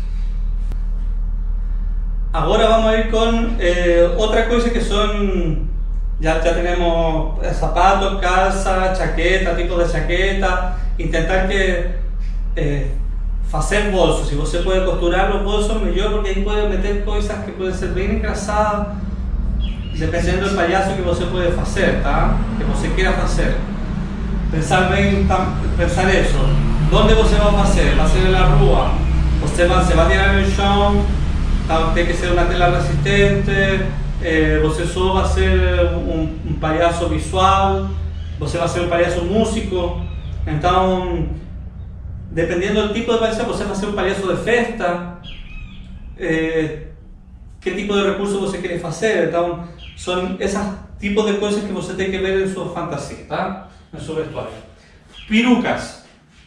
Ahora vamos a ir con otra cosa que son, ya tenemos zapatos, calza, chaqueta, tipo de chaqueta, intentar que hacer bolsos. Si você puede costurar los bolsos, mejor, porque ahí puede meter cosas que pueden ser bien engrasadas, dependiendo del payaso que você puede hacer, ¿tá? Que você quiera hacer. Pensar bien, pensar eso. ¿Dónde você va a hacer? ¿Va a ser en la rúa? Se va a tirar en el chão? Tiene que ser una tela resistente. Você solo va a ser un payaso visual. Você va a ser un payaso músico. Entonces, dependiendo del tipo de payaso, você va a ser un payaso de festa. ¿Qué tipo de recursos você quiere hacer? Entonces, son esos tipos de cosas que você tiene que ver en su fantasía, ¿tá? En su vestuario. Perucas.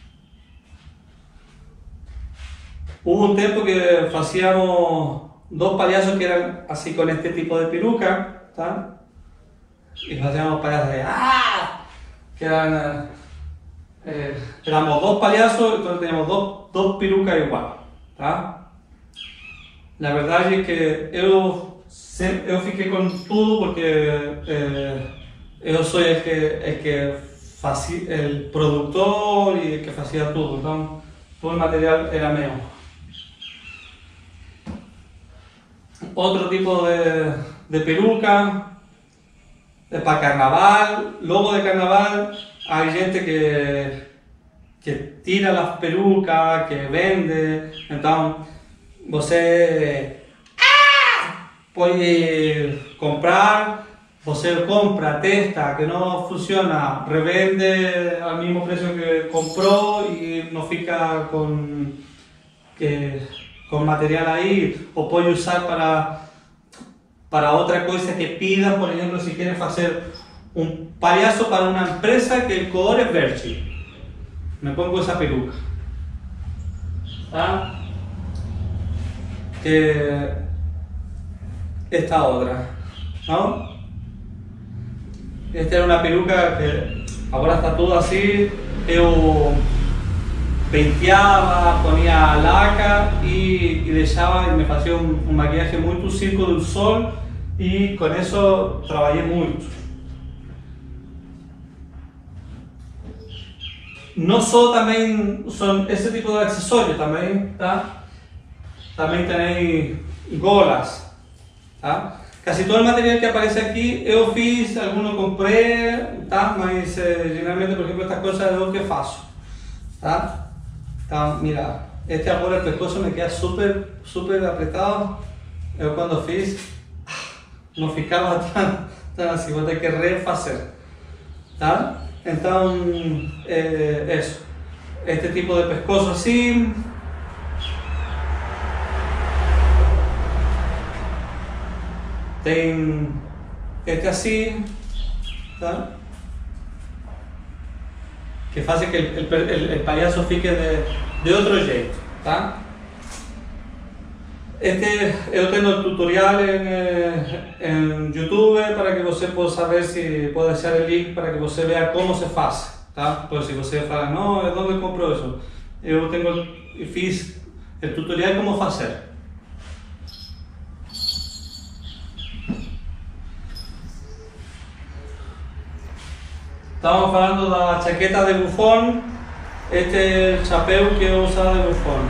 Hubo un tiempo que hacíamos dos payasos que eran así con este tipo de peluca, ¿tá? Y hacíamos payasos de ¡ah! Que eran éramos dos payasos, entonces teníamos dos pelucas igual, ¿tá? La verdad es que yo fiqué con todo porque yo soy el productor y el que hacía todo, entonces todo el material era mío. Otro tipo de peluca para carnaval, logo de carnaval. Hay gente que tira las pelucas, que vende, entonces você puede comprar, você compra, testa, que no funciona, revende al mismo precio que compró y no fica con material ahí, o puede usar para otra cosa que pida. Por ejemplo, si quieres hacer un payaso para una empresa que el color es verde, me pongo esa peluca, ¿ah? Que esta otra, ¿no? Esta era una peluca que ahora está todo así. Yo penteaba, ponía laca y dejaba, y me hacía un maquillaje muy circo del sol, y con eso trabajé mucho. No solo también son ese tipo de accesorios, también, ¿tá? También tenéis golas, ¿tá? Casi todo el material que aparece aquí, yo fiz, algunos compré, ¿tá? Mas generalmente, por ejemplo, estas cosas yo que faço, ¿tá? Mira, este ahora el pescozo me queda súper apretado. Yo cuando fiz, no ficaba tan así, voy a tener que refacer, ¿tá? Entonces, eso, este tipo de pescozo así. Tem este así, ¿tá? Que hace que el payaso fique de otro jeito, ¿tá? Yo tengo tutorial en YouTube para que você pueda saber si puede hacer el link para que você vea cómo se hace, ¿tá? Pues si você fala, no, ¿dónde compro eso? Yo fiz el tutorial cómo hacer. Estamos hablando de la chaqueta de bufón. Este es el chapéu que eu usava de bufón.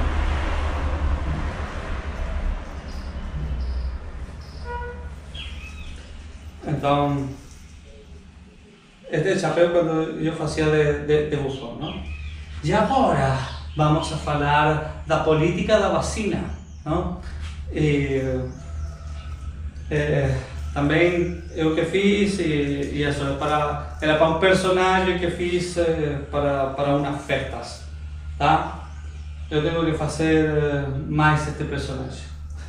Então, este é o chapéu quando eu fazia de bufón, não? E agora vamos a falar da política da vacina, não? Também eu que fiz e isso era para um personagem que fiz para umas festas, tá? Eu tenho que fazer mais este personagem.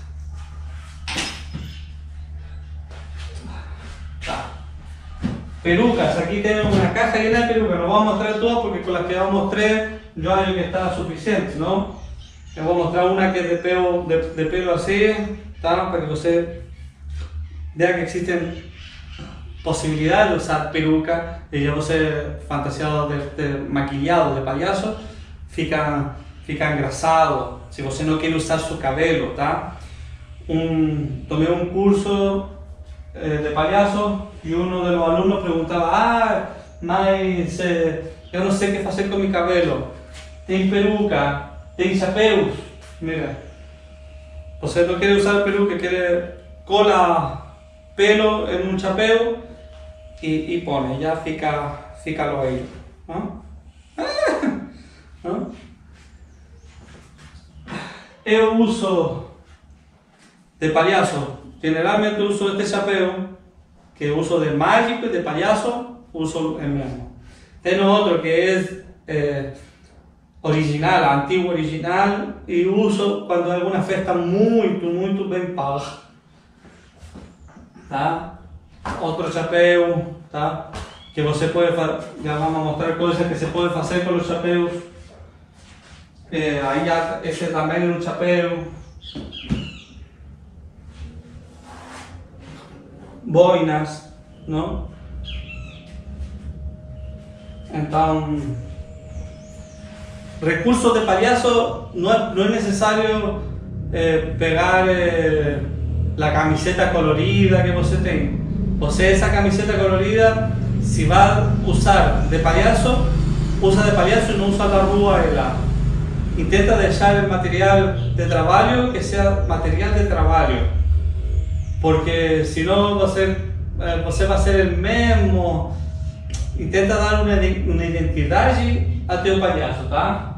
Tá. Perucas, aquí tenemos una caja llena de perucas, no vamos a mostrar todas porque con las que vamos a mostrar yo creo que está suficiente, ¿no? Les voy a mostrar una que es de pelo así, ¿tá? Para que usted vea que existen posibilidades de usar peruca y ya usted fantaseado de maquillado de payaso, fica engrasado, si usted no quiere usar su cabello, ¿tá? Tomé un curso de payaso y uno de los alumnos preguntaba, mas yo no sé qué hacer con mi cabello, ¿tem peruca? ¿Tem chapéus? Mira, usted no quiere usar peruca, quiere cola pelo en un chapéu y pone, ya fica lo ahí, ¿no? ¿No? Yo uso de payaso, generalmente uso este chapéu, que uso de mágico y de payaso, uso el mismo. Tengo otro que es original, antiguo original, y uso cuando hay alguna fiesta muy bien paga. ¿Tá? Otro chapéu, ¿tá? Que você puede, ya vamos a mostrar cosas que se puede hacer con los chapéus. Ahí ya, ese también es un chapéu. Boinas, ¿no? Entonces, recursos de payaso, no es necesario pegar la camiseta colorida que usted tenga. Usted esa camiseta colorida, si va a usar de payaso, usa de payaso y no usa la rúa de la. Intenta dejar el material de trabajo que sea material de trabajo, porque si no usted va a ser el mismo. Intenta dar una identidad a tu payaso, ¿tá?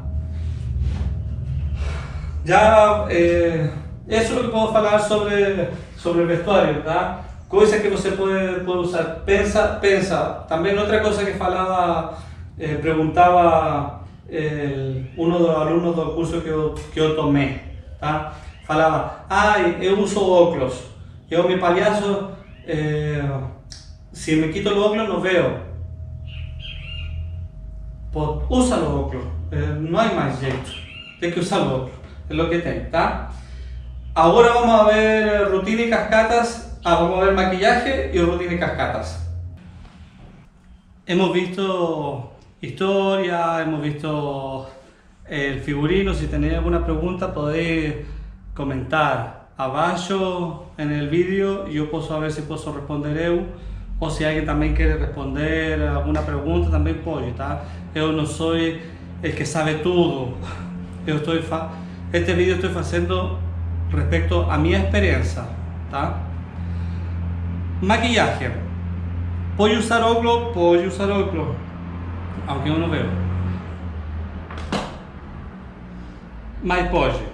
Ya, eso es lo que puedo hablar sobre el vestuario, ¿tá? Cosas que usted puede usar. Pensa. También otra cosa que preguntaba uno de los alumnos del curso que yo tomé, ¿tá? Falaba, yo uso óculos. Yo, mi payaso, si me quito los óculos no veo. Pues usa los óculos, no hay más jeito, tem que usar los óculos, es lo que tem, ¿tá? Ahora vamos a ver rutina y cascatas, vamos a ver maquillaje y rutina y cascatas. Hemos visto historia, hemos visto el figurino. Si tenéis alguna pregunta podéis comentar abajo en el vídeo y yo puedo ver si puedo responder eu. O si alguien también quiere responder alguna pregunta, también puede, ¿tá? Yo no soy el que sabe todo. Este vídeo estoy haciendo respecto a mi experiencia, ¿tá? Maquillaje. ¿Puedo usar óculos? Puedo usar óculos, aunque yo no veo. Mas pode.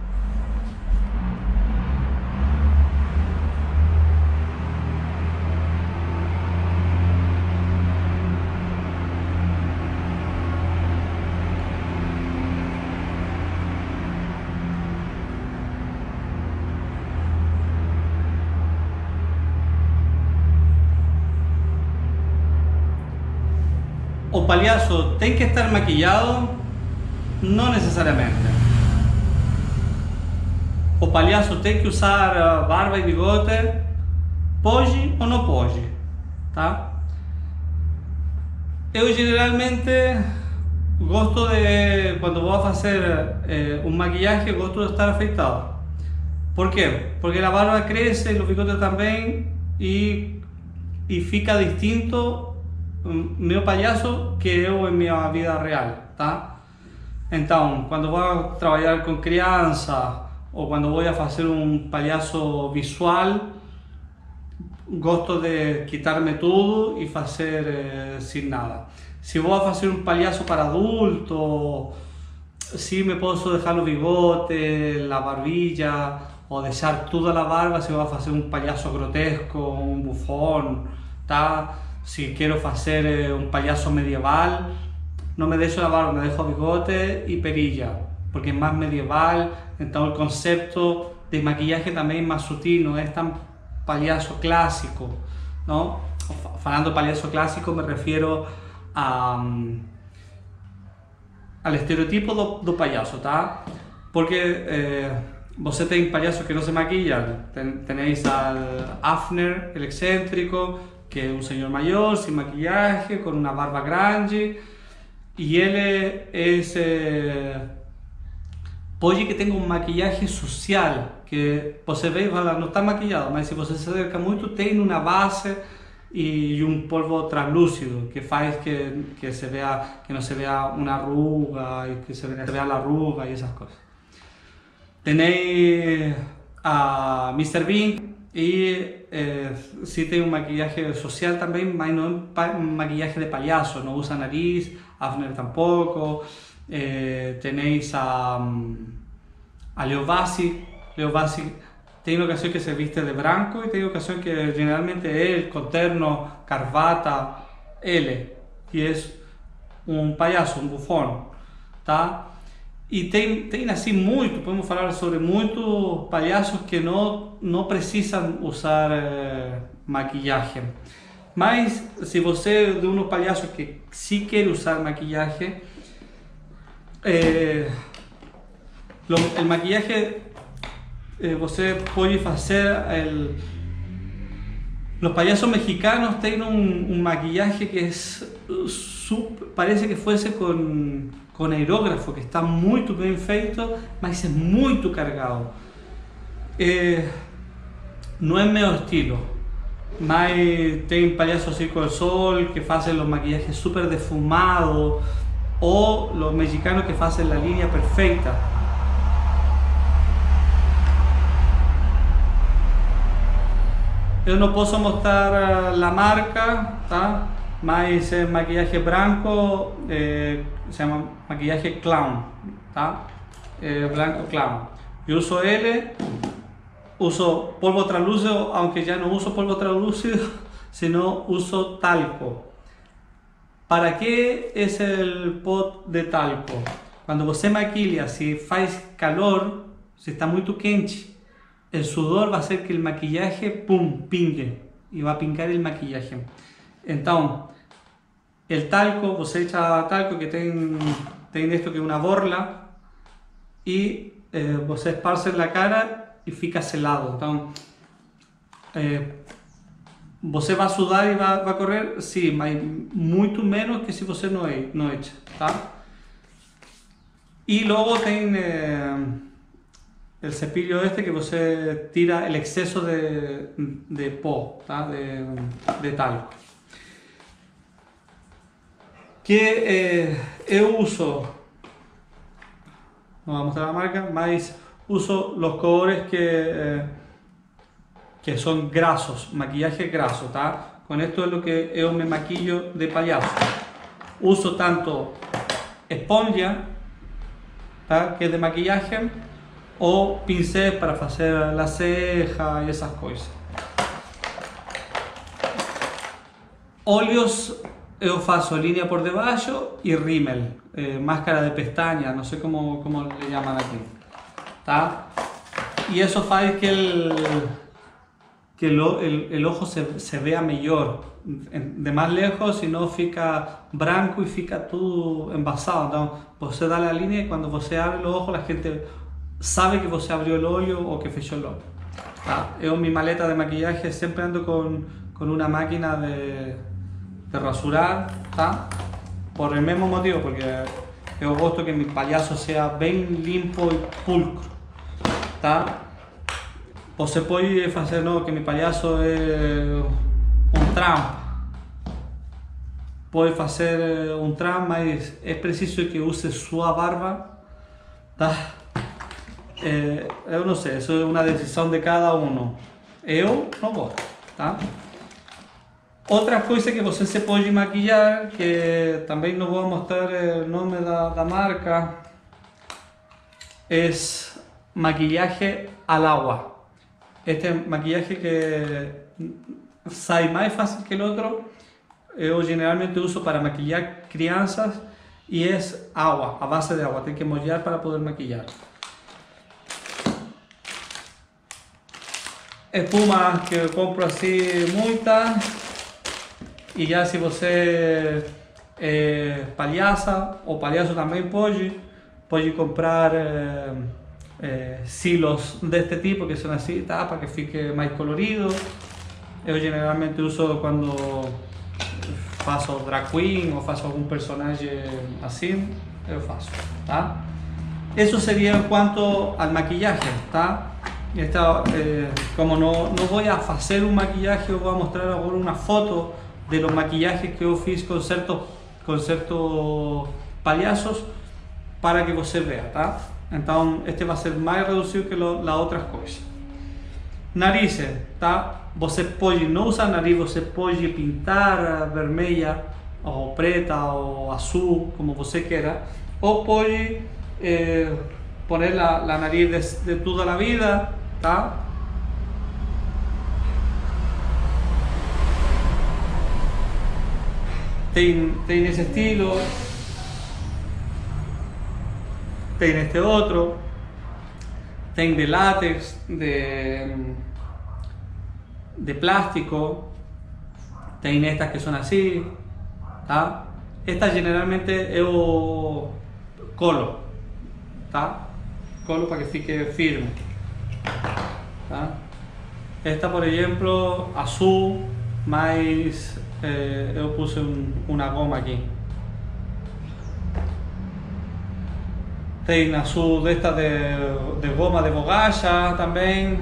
¿O payaso tiene que estar maquillado? No necesariamente. ¿O payaso tiene que usar barba y bigote? ¿Puede o no puede? ¿Tá? Yo generalmente gosto de, cuando voy a hacer un maquillaje, gosto de estar afeitado. ¿Por qué? Porque la barba crece, los bigotes también, y fica distinto meu payaso que eu en mi vida real, ¿tá? Então, quando vou trabalhar com criança ou quando vou a fazer um palhaço visual, gosto de quitarme tudo e fazer sem nada. Se vou a fazer um palhaço para adulto, sí me posso deixar o bigote, a barbilla, ou deixar toda a barba se vou a fazer um palhaço grotesco, um bufón, tá? Se quero fazer um palhaço medieval, não me deixo a barba, me deixo o bigote e perilla, porque é mais medieval, então o conceito de maquillaje também é mais sutil, não é tão palhaço clássico, não? Falando palhaço clássico me refiro al estereotipo do palhaço, tá? Porque você tem palhaços que não se maquillam, tenéis al Hafner, el excéntrico, que é um senhor maior, sem maquillaje, com uma barba grande, e ele pode que tenha um maquillaje social, que você vê e fala, não está maquillado, mas se você se acerca muito, tem uma base e um polvo translúcido que faz que se vea, que não se vea uma arruga e que se vea a arruga e essas coisas. Tenéis a Mr. Bean e sí tem um maquillaje social também, mas não é um maquillaje de palhaço, não usa nariz, Hafner tampouco. Tenéis a Leo Bassi. Leo Bassi tem ocasión que se viste de branco y tem ocasión que generalmente él con terno, corbata, L, y es un payaso, un bufón, tá? E tem assim muito, podemos falar sobre muitos palhaços que não precisam usar maquillaje. Mas se você é de um palhaço que sí quer usar maquillaje, o maquillaje você pode fazer los payasos mexicanos tienen un maquillaje que parece que fuese con aerógrafo, que está muy bien feito, mas es muy cargado. No es meu estilo, mas tem payasos Circo del Sol que hacen los maquillajes súper defumados, o los mexicanos que hacen la línea perfecta. Eu não posso mostrar a marca, tá? Mas é maquillaje branco, se chama maquillaje clown, tá? Blanco clown. Eu uso ele, uso polvo translúcido, aunque ya no uso polvo translúcido, sino uso talco. ¿Para qué es el pot de talco? Cuando você maquilla, si faz calor, si está muy quente, el sudor va a hacer que el maquillaje, pum, pingue, y va a pingar el maquillaje. Entonces, el talco, você echa talco que tem esto que es una borla, y você esparce en la cara y fica selado. Entonces, você vai sudar e vai correr, sim, mas muito menos que se você não echa, tá? E logo tem el cepillo este que você tira el exceso de pó, tá? de talco. Que eu uso, no voy a mostrar la marca, mas uso los colores que son grasos, maquillaje graso, tá? Con esto es lo que yo me maquillo de payaso. Uso tanto esponja, tá? Que es de maquillaje, o pincel para hacer la ceja y esas cosas. Óleos, yo faço línea por debajo y rímel, máscara de pestaña, no sé cómo le llaman aquí, tá? Y eso hace que el ojo se vea mejor de más lejos, si no fica branco y fica todo envasado. Entonces, você da la línea y cuando você abre los ojos la gente sabe que você abrió el hoyo o que fechó el hoyo. Yo en mi maleta de maquillaje siempre ando con una máquina de rasurar, ¿tá? Por el mismo motivo, porque yo gusto que mi payaso sea bien limpio y pulcro, ¿tá? Você pode fazer que mi payaso é un trampa, pode fazer trans, mas é preciso que use sua barba, tá? Eu não sei, isso é uma decisão de cada um. Eu não gosto, tá? Outra coisa que você se pode maquillar, que também não vou mostrar o nome da marca, é maquillaje al agua. Este maquillaje que sai mais fácil que o outro, eu generalmente uso para maquillar crianças e é agua, a base de agua, tem que molhar para poder maquillar. Espuma que eu compro assim muita, e já se você é palhaça ou palhaço também pode comprar silos deste tipo que são assim, tá? Para que fique mais colorido. Eu generalmente uso quando faço drag queen ou faço algum personagem assim, eu faço, tá? Isso seria quanto ao maquillaje, tá? Como não vou fazer maquillaje, eu vou mostrar agora uma foto de los maquillajes que eu fiz com certos palhaços para que você veja, tá? Então este vai ser mais reduzido que as outras coisas. Narizes, tá? Você pode não usar nariz, você pode pintar vermelha ou preta ou azul, como você queira, ou pode poner a nariz de toda a vida, tá? Tem esse estilo, tem este outro, tem de látex, de plástico, tem estas que são assim, tá? Estas generalmente eu colo, tá? Colo para que fique firme, tá? Esta, por exemplo, azul, mas eu puse uma goma aqui. Tem azul desta de goma de borracha também,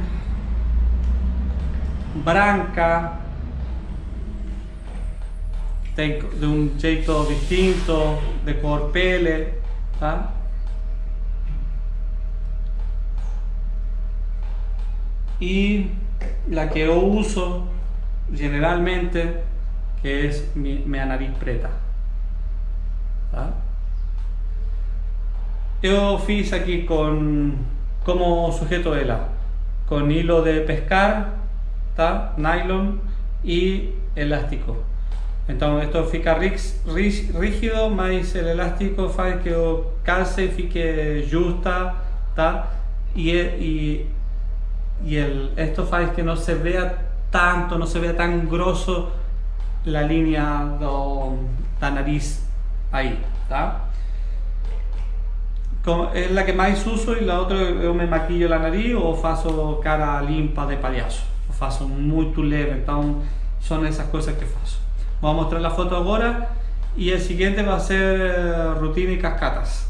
branca, tem de um jeito distinto, de cor pele, tá? E a que eu uso generalmente, que é minha nariz preta, tá? Eu fiz aqui como sujeto ela, com hilo de pescar, tá? Nylon e elástico. Então esto fica rígido, mas o elástico faz que o calce fique justa, tá? Esto faz que não se vea tanto, não se vea tan grosso a linha da nariz aí, tá? É a que mais uso, e a outra eu me maquillo a nariz ou faço cara limpa de palhaço, eu faço muito leve, então são essas coisas que faço. Vou mostrar a foto agora e o seguinte vai ser rutina e cascatas.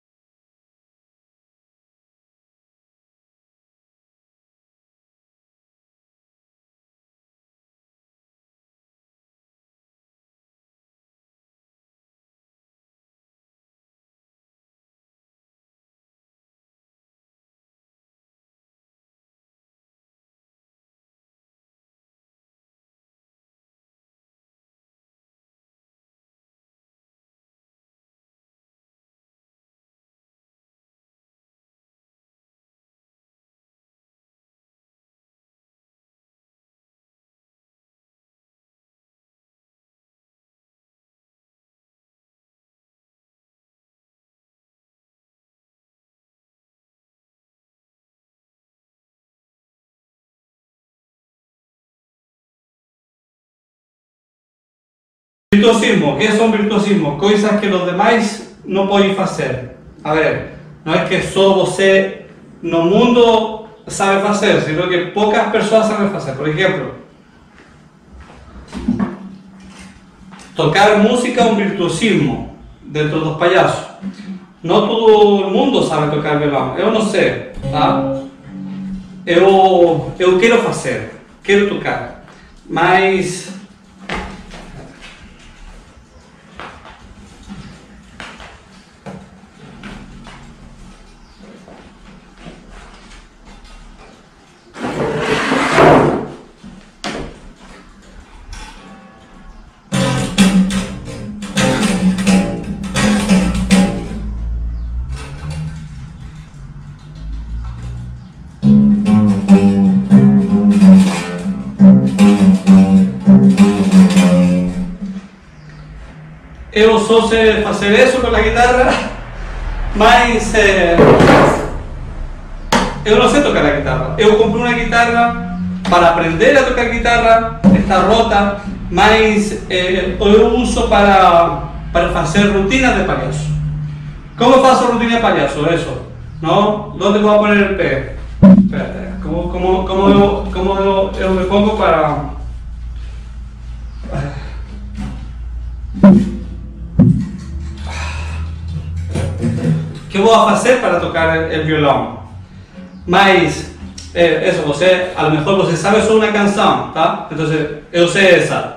Virtuosismo, ¿qué son virtuosismo? Coisas que los demás não podem fazer. A ver, não é que só você no mundo sabe fazer, sino que poucas pessoas sabem fazer. Por exemplo, tocar música é um virtuosismo dentro dos palhaços. Não todo mundo sabe tocar violão. Eu não sei, tá? Eu quero fazer, quero tocar, mas eu só sei fazer isso com a guitarra, mas eu não sei tocar a guitarra. Eu comprei uma guitarra para aprender a tocar guitarra, está rota, mas eu uso para fazer rutina de palhaço. Como faço rutina de palhaço? Isso, ¿no? ¿Dónde voy a poner el pie? Espérate, ¿cómo eu me pongo para... ¿Qué voy a hacer para tocar el violón? Mas, eso, você, a lo mejor você sabe só una canción, ¿tá? Entonces, eu sei esa.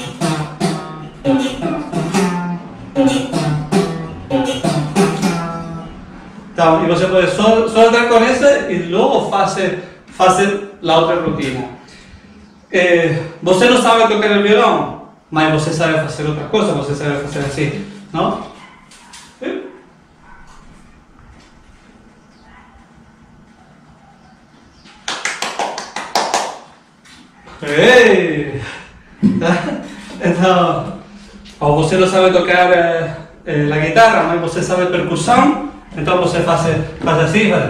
Então, e você pode só entrar com essa e logo fazer a outra rutina. Você não sabe tocar o violão, mas você sabe fazer outra coisa, você sabe fazer assim, não? Ei! Então, ou você não sabe tocar a guitarra, mas você sabe percussão, então você faz assim, faz.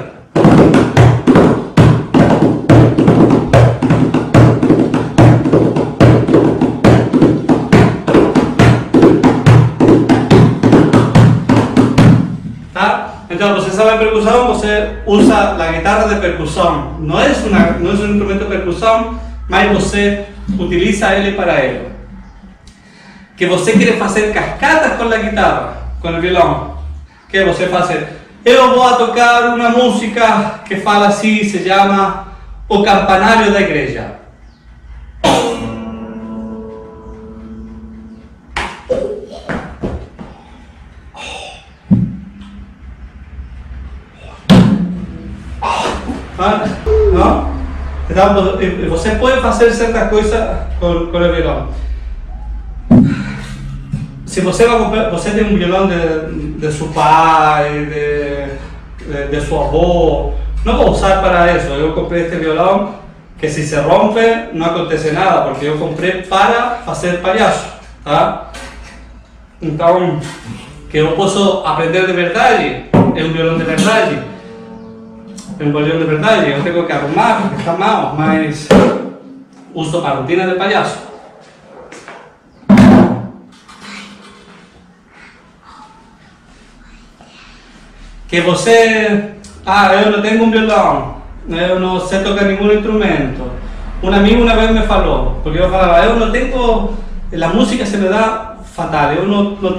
Tá? Então você sabe percussão, você usa a guitarra de percussão. Não é um instrumento de percussão, mas você utiliza ele para ele. Que você quer fazer cascadas com a guitarra, com o violão. Que você faz? Eu vou tocar uma música que fala assim, se chama O Campanário da Igreja. Não? Então, você pode fazer certa coisa com o violão. Se você tem um violão de seu pai, de seu avô, não vou usar para isso. Eu comprei este violão que se rompe não acontece nada, porque eu comprei para fazer palhaço, tá? Então, que eu posso aprender de verdade, é um violão de verdade. É um violão de verdade, eu tenho que arrumar porque está mal, mas uso para rutina de palhaço. Que você, eu não tenho um violão, eu não sei tocar nenhum instrumento. Um amigo uma vez me falou, porque eu falava, eu não tenho, a música se me dá fatal, eu não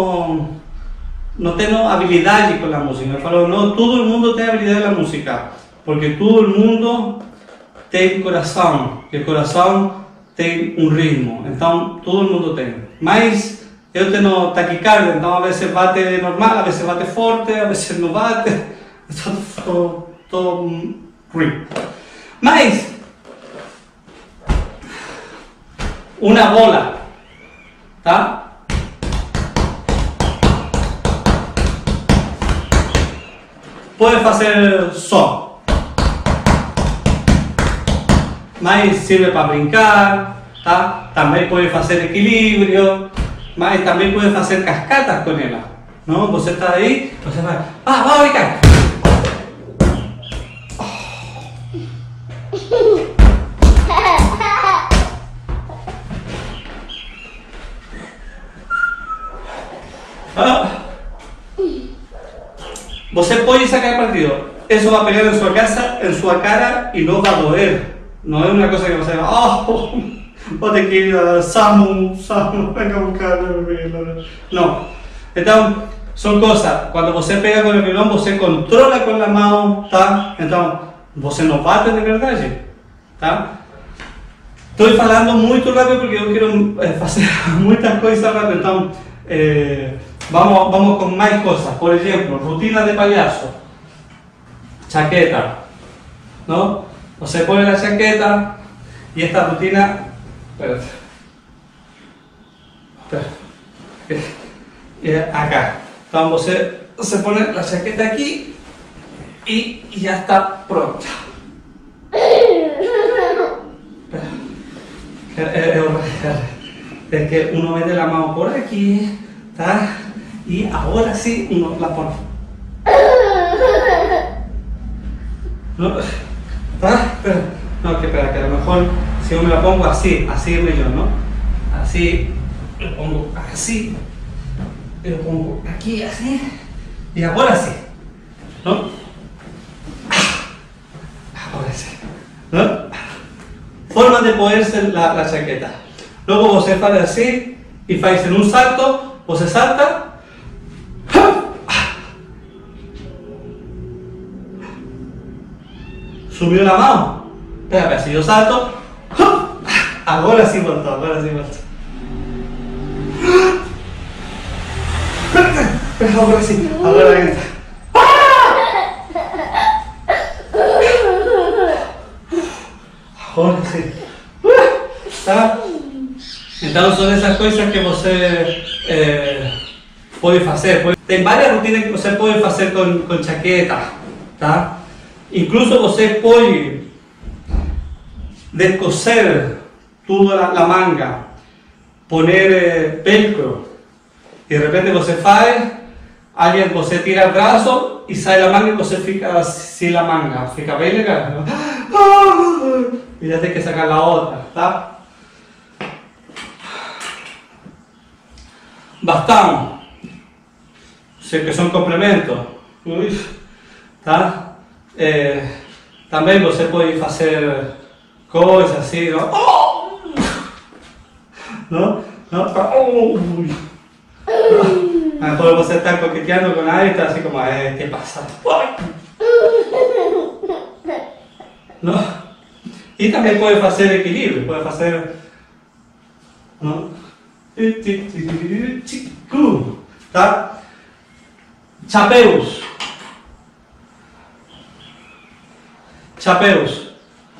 tenho habilidade com a música. Ele falou, não, todo mundo tem habilidade na música, porque todo mundo tem coração, e o coração tem um ritmo, então todo mundo tem. Mas eu tenho taquicardia, então a vezes bate normal, a vezes bate forte, a vezes não bate, todo ruim. Mas, uma bola, tá? Pode fazer só, mas serve para brincar, tá? Também pode fazer equilíbrio. Mas também pode fazer cascadas com ela. Não? Você está aí, você vai. Vai brincar! Você pode sacar partido. Isso vai pegar em sua casa, em sua cara e não vai doer. Não é uma coisa que você vai. Vou ter que ir, Samu, venga a buscar o violão. Não. Então, são coisas, quando você pega com o violão, você controla com a mão, tá? Então, você não bate de verdade, tá? Estou falando muito rápido porque eu quero fazer muitas coisas rápido, então, vamos com mais coisas. Por exemplo, rutina de palhaço, chaqueta, não? Você põe a chaqueta e esta rutina. Espérate. Acá. Então você põe a chaqueta aqui e já está pronta. É que uno mete a mão por aqui, tá? E agora sim uno la pone. No, tá? No, que espera, que a lo mejor si yo me la pongo así, así es mejor, ¿no? Así, lo pongo así, lo pongo aquí así, y ahora sí, ¿no? Ahora sí, ¿no? Forma de ponerse la chaqueta. Luego você faz así y faz en un salto, você salta. Subió la mano. Espera, si yo salto. Ahora sí voltó, ahora sí voltó. Ahora sí, ahora entra. Ahora sí. Tá? Então são essas coisas que você pode fazer. Tem várias rotinas que você pode fazer com chaqueta, tá? Incluso você pode descoser toda a manga, poner velcro, e de repente você faz, alguém você tira o braço e sai a manga e você fica sem a manga, fica bem legal. E já tem que sacar a outra, tá? Bastão, sei que são complementos, tá? Também você pode fazer coisas assim, não? Não? A lo mejor você está coqueteando com alguém e está assim como, ¿qué pasa? ¿No? E também pode fazer equilíbrio, pode fazer, ¿no? Tá? Chapéus. Chapéus.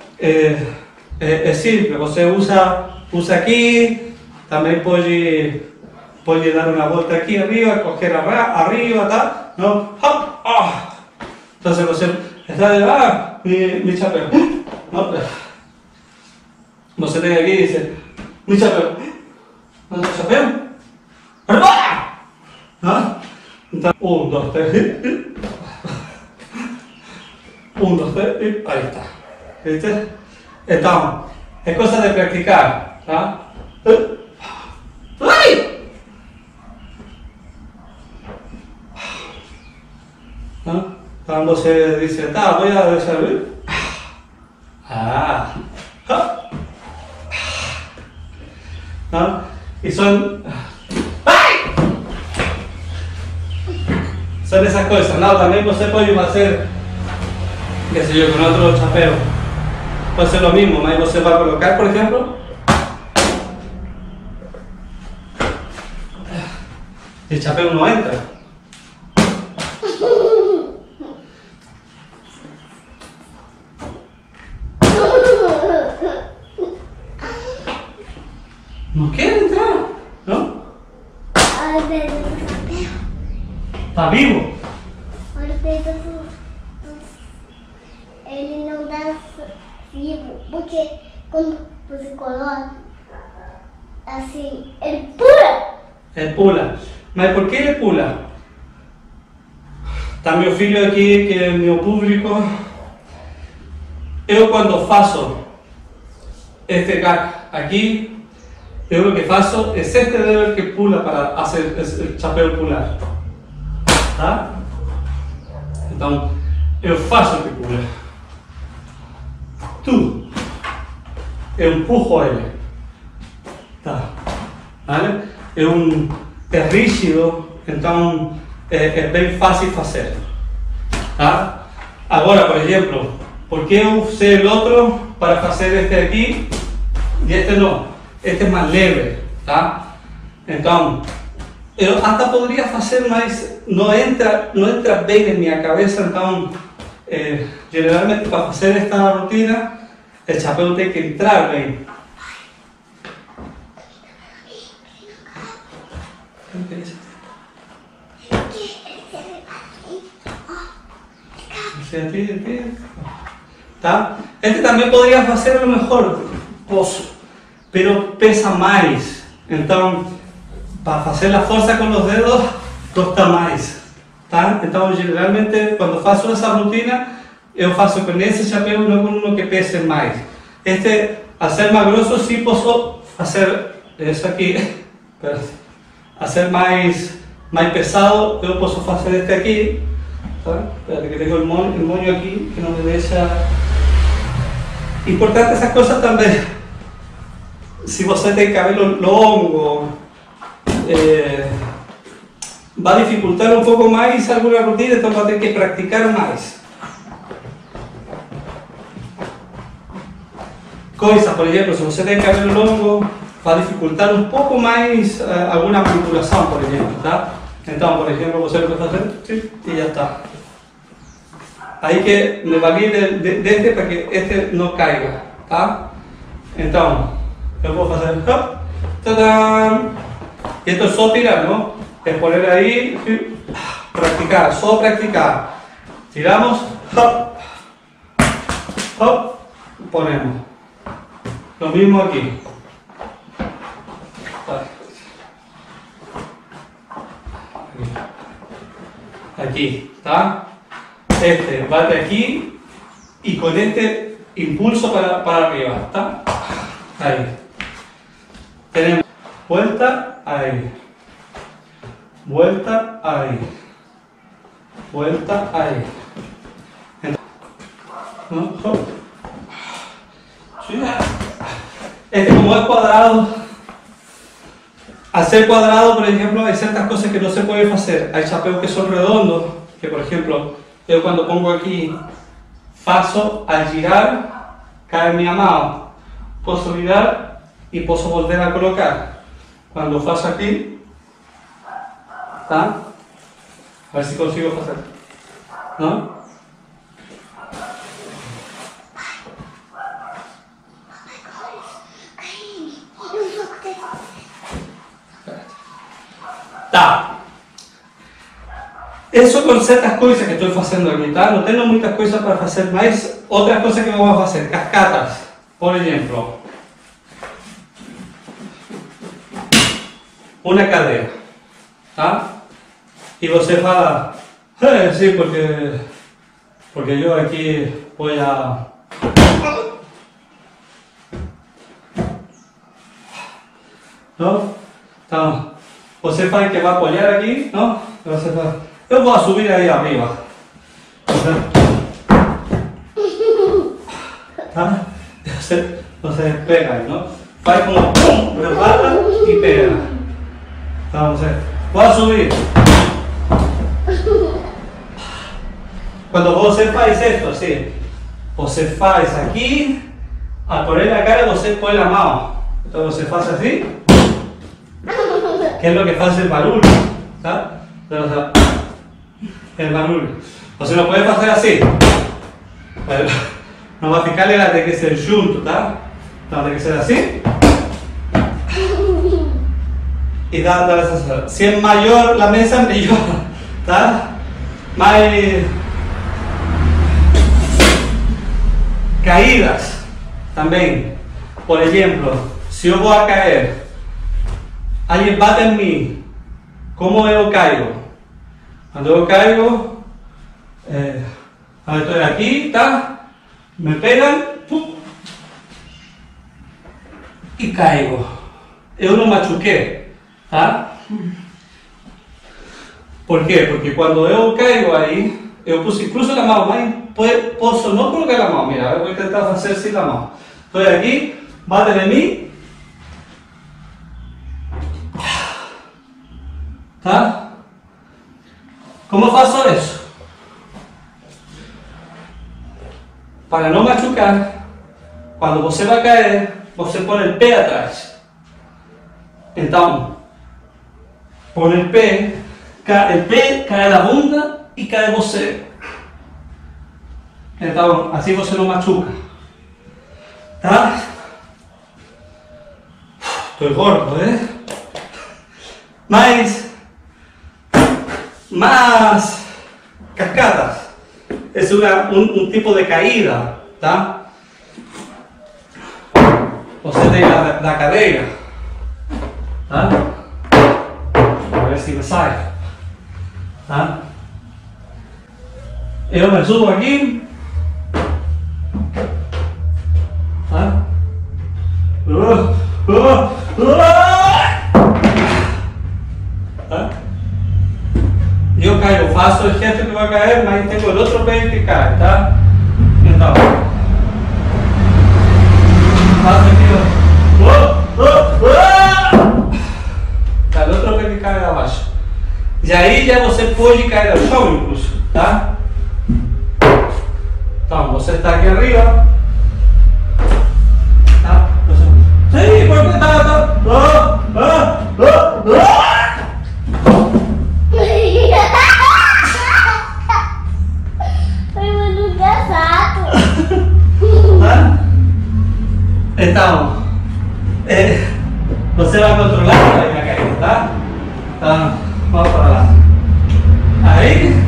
É simples, você usa aqui, também pode dar uma volta aqui arriba, coger arriba, tá? Não? Então você está mi chapéu. Não? Você tem aqui e diz, mi chapéu. ¿No te chapeo? ¿No? Entonces, 1, 2, 3. 1, 2, 3. Ahí está. ¿Viste? Entonces, es cosa de practicar. ¿Ah? ¡Ay! ¿No? Cuando se dice, voy a desarrollar. ¿No? Y son esas cosas, ¿no? También você puede hacer, qué sé yo, con otro chapeo. Puede ser lo mismo, ¿no? Você va a colocar, por ejemplo, y el chapeo no entra. No quiere entrar, ¿no? Está vivo. Ele não dá vivo, porque quando você coloca assim, ele pula. Ele pula. Mas por que ele pula? Está meu filho aqui, que é meu público. Eu quando faço este gag aqui, eu lo que faço es este dedo que pula para hacer el chapéu pular. ¿Tá? Então, eu faço que pula. Eu empujo ele. Tá? Vale? É rígido, então é bem fácil fazer. Tá? Agora, por exemplo, por que eu usei o outro para fazer este aqui e este não? Este é mais leve, tá? Então, eu até poderia fazer, mas não entra bem em minha cabeça. Então, geralmente para fazer esta rotina, o chapéu tem que entrar bem. Tá? Este também poderia fazer o melhor posso, pero pesa mais. Então, para hacer la fuerza con los dedos cuesta más, tá? Então geralmente quando faço essa rutina eu faço com esse chapéu e não com uno que pese mais. Al ser más grosso sí puedo hacer eso aquí, pero al ser más pesado yo puedo hacer este aquí, ¿sabes? Espérate que tengo el moño aquí que no me deja. Importante esas cosas también. Si você tem cabelo longo, va a dificultar un poco más alguna rutina, entonces va a tener que practicar más. Coisa, por exemplo, se você tem cabelo longo, vai dificultar um pouco mais alguma manipulação, por exemplo, tá? Então, por exemplo, você pode fazer e já está. Aí que me valide deste para que este não caiga, tá? Então, eu vou fazer, tadam! Esto é só tirar, não? É poner aí, practicar, só practicar. Tiramos, hop, hop, ponemos. Lo mismo aquí. Aquí, ¿está? Este va de aquí y con este impulso para arriba, ¿está? Ahí. Tenemos vuelta, ahí. Vuelta, ahí. Vuelta, ahí. ¿No? Como es cuadrado, al ser cuadrado, por ejemplo, hay ciertas cosas que no se pueden hacer. Hay chapeos que son redondos, que por ejemplo, yo cuando pongo aquí, paso al girar, cae mi mano, puedo girar y puedo volver a colocar. Cuando faço aquí, ¿tá? A ver si consigo hacer, ¿no? Tá. Eso con ciertas cosas que estoy haciendo aquí, tá? No tengo muchas cosas para hacer más. Otras cosas que vamos a hacer, cascadas, por ejemplo. Una cadera, tá? Y você fala, sí, porque yo aquí voy a... ¿No? Então, você faz que vai apoiar aqui, não? Você faz, eu vou subir aí arriba. Tá? Você pega aí, não? Faz como pum, levanta e pega. Então você vai subir. Quando você faz isso assim, você faz aqui, a poner a cara você põe a mão. Então você faz assim. Que es lo que hace el barullo, ¿sabes? El barullo. O sea, lo puedes hacer así. Pero no va a fijarle la de que ser junto, ¿tá? No, de que ser así. Y da esa. Si es mayor la mesa, mayor, ¿tá? Más caídas también. Por ejemplo, si yo voy a caer, alguien bate en mí, ¿cómo yo caigo? Cuando yo caigo, estoy aquí, ¿tá? Me pegan, ¡pum! Y caigo. Yo no machuqué, ¿tá? ¿Por qué? Porque cuando yo caigo ahí, yo puse incluso la mano, puedo no colocar la mano, mira, voy a intentar hacer sin la mano. Estoy aquí, baten en mí, tá? ¿Cómo faço eso? Para no machucar, cuando você vai cair, você põe el pé atrás. Então, põe el pé cai da bunda e cai você. Então, assim você não machuca. Tá? Estou gordo, Mas más cascadas. Es un tipo de caída, ¿tá? Você tem la cadera, ¿tá? ver si me sale. ¿Ah? Yo me subo aquí. ¿Ah? ¿Ah? Yo caigo, faço el jefe que va a caer, mas tengo el otro pez que cae, ¿tá? Entonces, faço aqui, tá, el otro pez que cae abaixo. E aí já você pode cair ao chão incluso, tá? Então, você está aqui arriba. Tá? Sim, porque tá. Foi muito engraçado. Então, você vai controlar a caída, tá? Então, vamos para lá. Aí.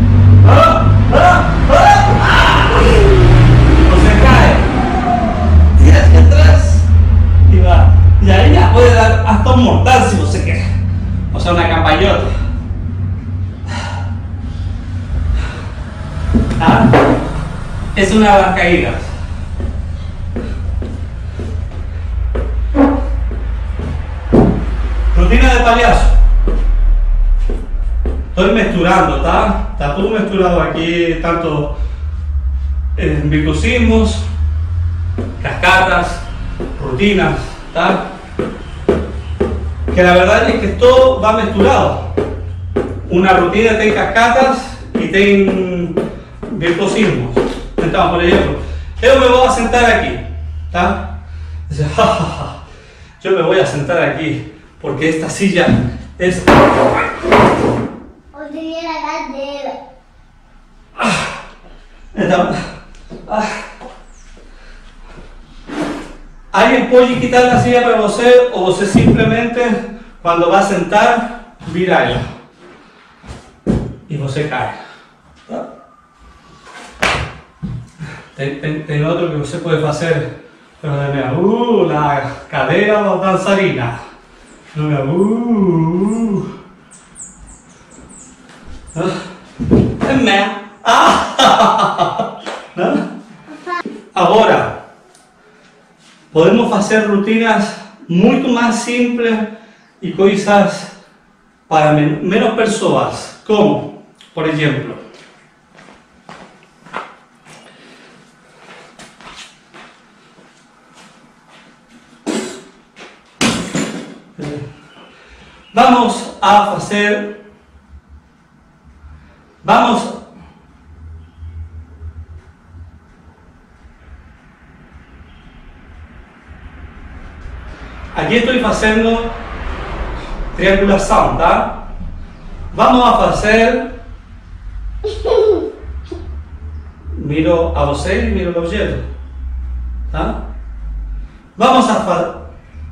Você cai. E hacia atrás. Y va. Y ahí ya puede dar hasta un mortal si você quer. O sea, una campañota. ¿Ah? Es una de las caídas. Rutina de payaso. Estoy mezclando, ¿tá? Está todo mezclado aquí, tanto virtuosismos, cascadas, rutinas, ¿tá? Que la verdad es que todo va mezclado. Una rutina tiene cascadas y tiene virtuosismos. Entonces, por ejemplo, yo me voy a sentar aquí, ¿tá? Yo me voy a sentar aquí porque esta silla es... Eu tenho a cadeira. Entonces, alguien puede quitar la silla para você o você simplemente cuando va a sentar vira ela y você cae. Tem otro que você puede hacer, pero de nuevo, la cadera danzarina. No me Ahora, podemos hacer rutinas mucho más simples y cosas para menos personas, como, por ejemplo, vamos a hacer, aquí estoy haciendo triangulación, ¿tá? Vamos a hacer, miro a você y miro el objeto, ¿tá? Vamos a hacer,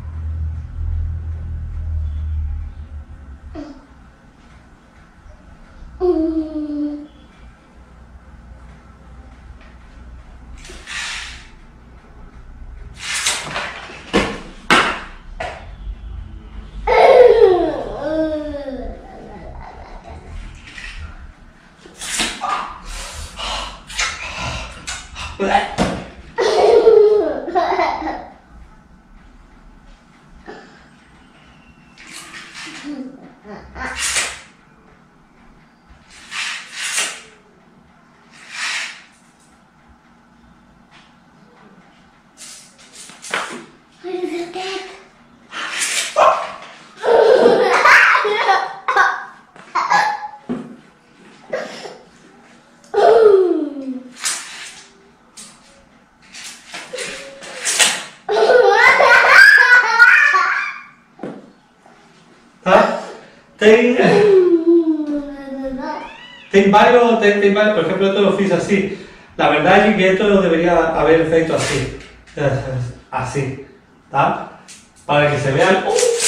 Tem varios, por ejemplo, esto lo hice así. La verdad es que esto debería haber efecto así. Así, ¿tá? Para que se vean.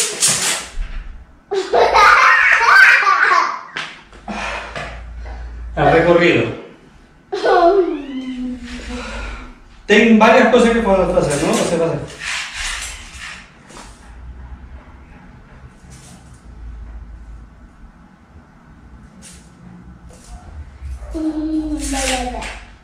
El recorrido. Tem varias cosas que podemos hacer, ¿no? Se va a hacer. Verdad.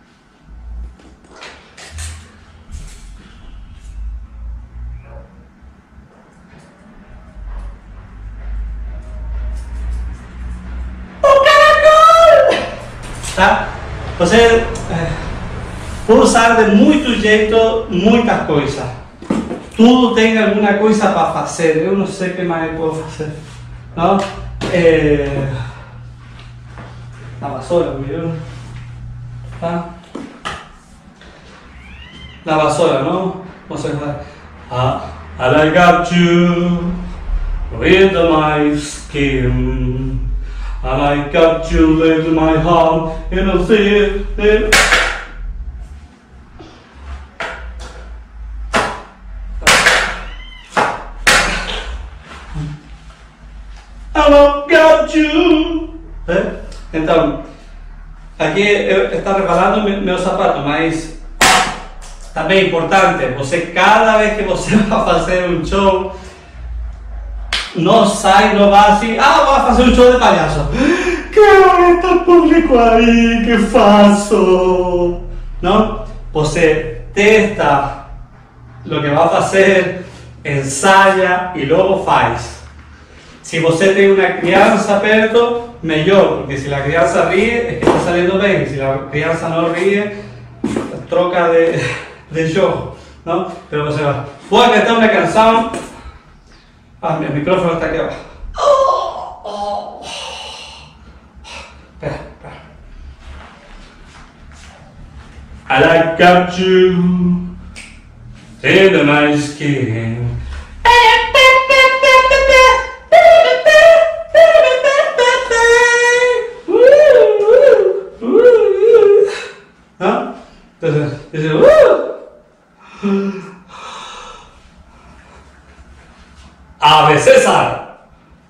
Tá? Você pode usar de muito jeito muitas coisas. Tudo tem alguma coisa para fazer. Eu não sei o que mais posso fazer. Não? Na vassoura, viu? Tá? Na vassoura, não? Você vai. I got you with my skin. And I got you laid in my heart, and I'll see it. And I got you. Então, aqui está reparando meus sapatos, mas também é importante, você cada vez que você vai fazer um show, não sai, não vai assim, vou fazer um show de palhaço. Cara, está público aí, que faço? Não? Você testa o que vai fazer, ensaia e logo faz. Se você tem uma criança perto, melhor, porque se a criança ríe, é que está saindo bem. Se a criança não ríe, troca de jogo. Não? Pero você vai. Vou cantar uma canção. Mi micrófono está aquí abajo. Espera. I got you in my skin. ¿No? Entonces, dice, ¡Ave César!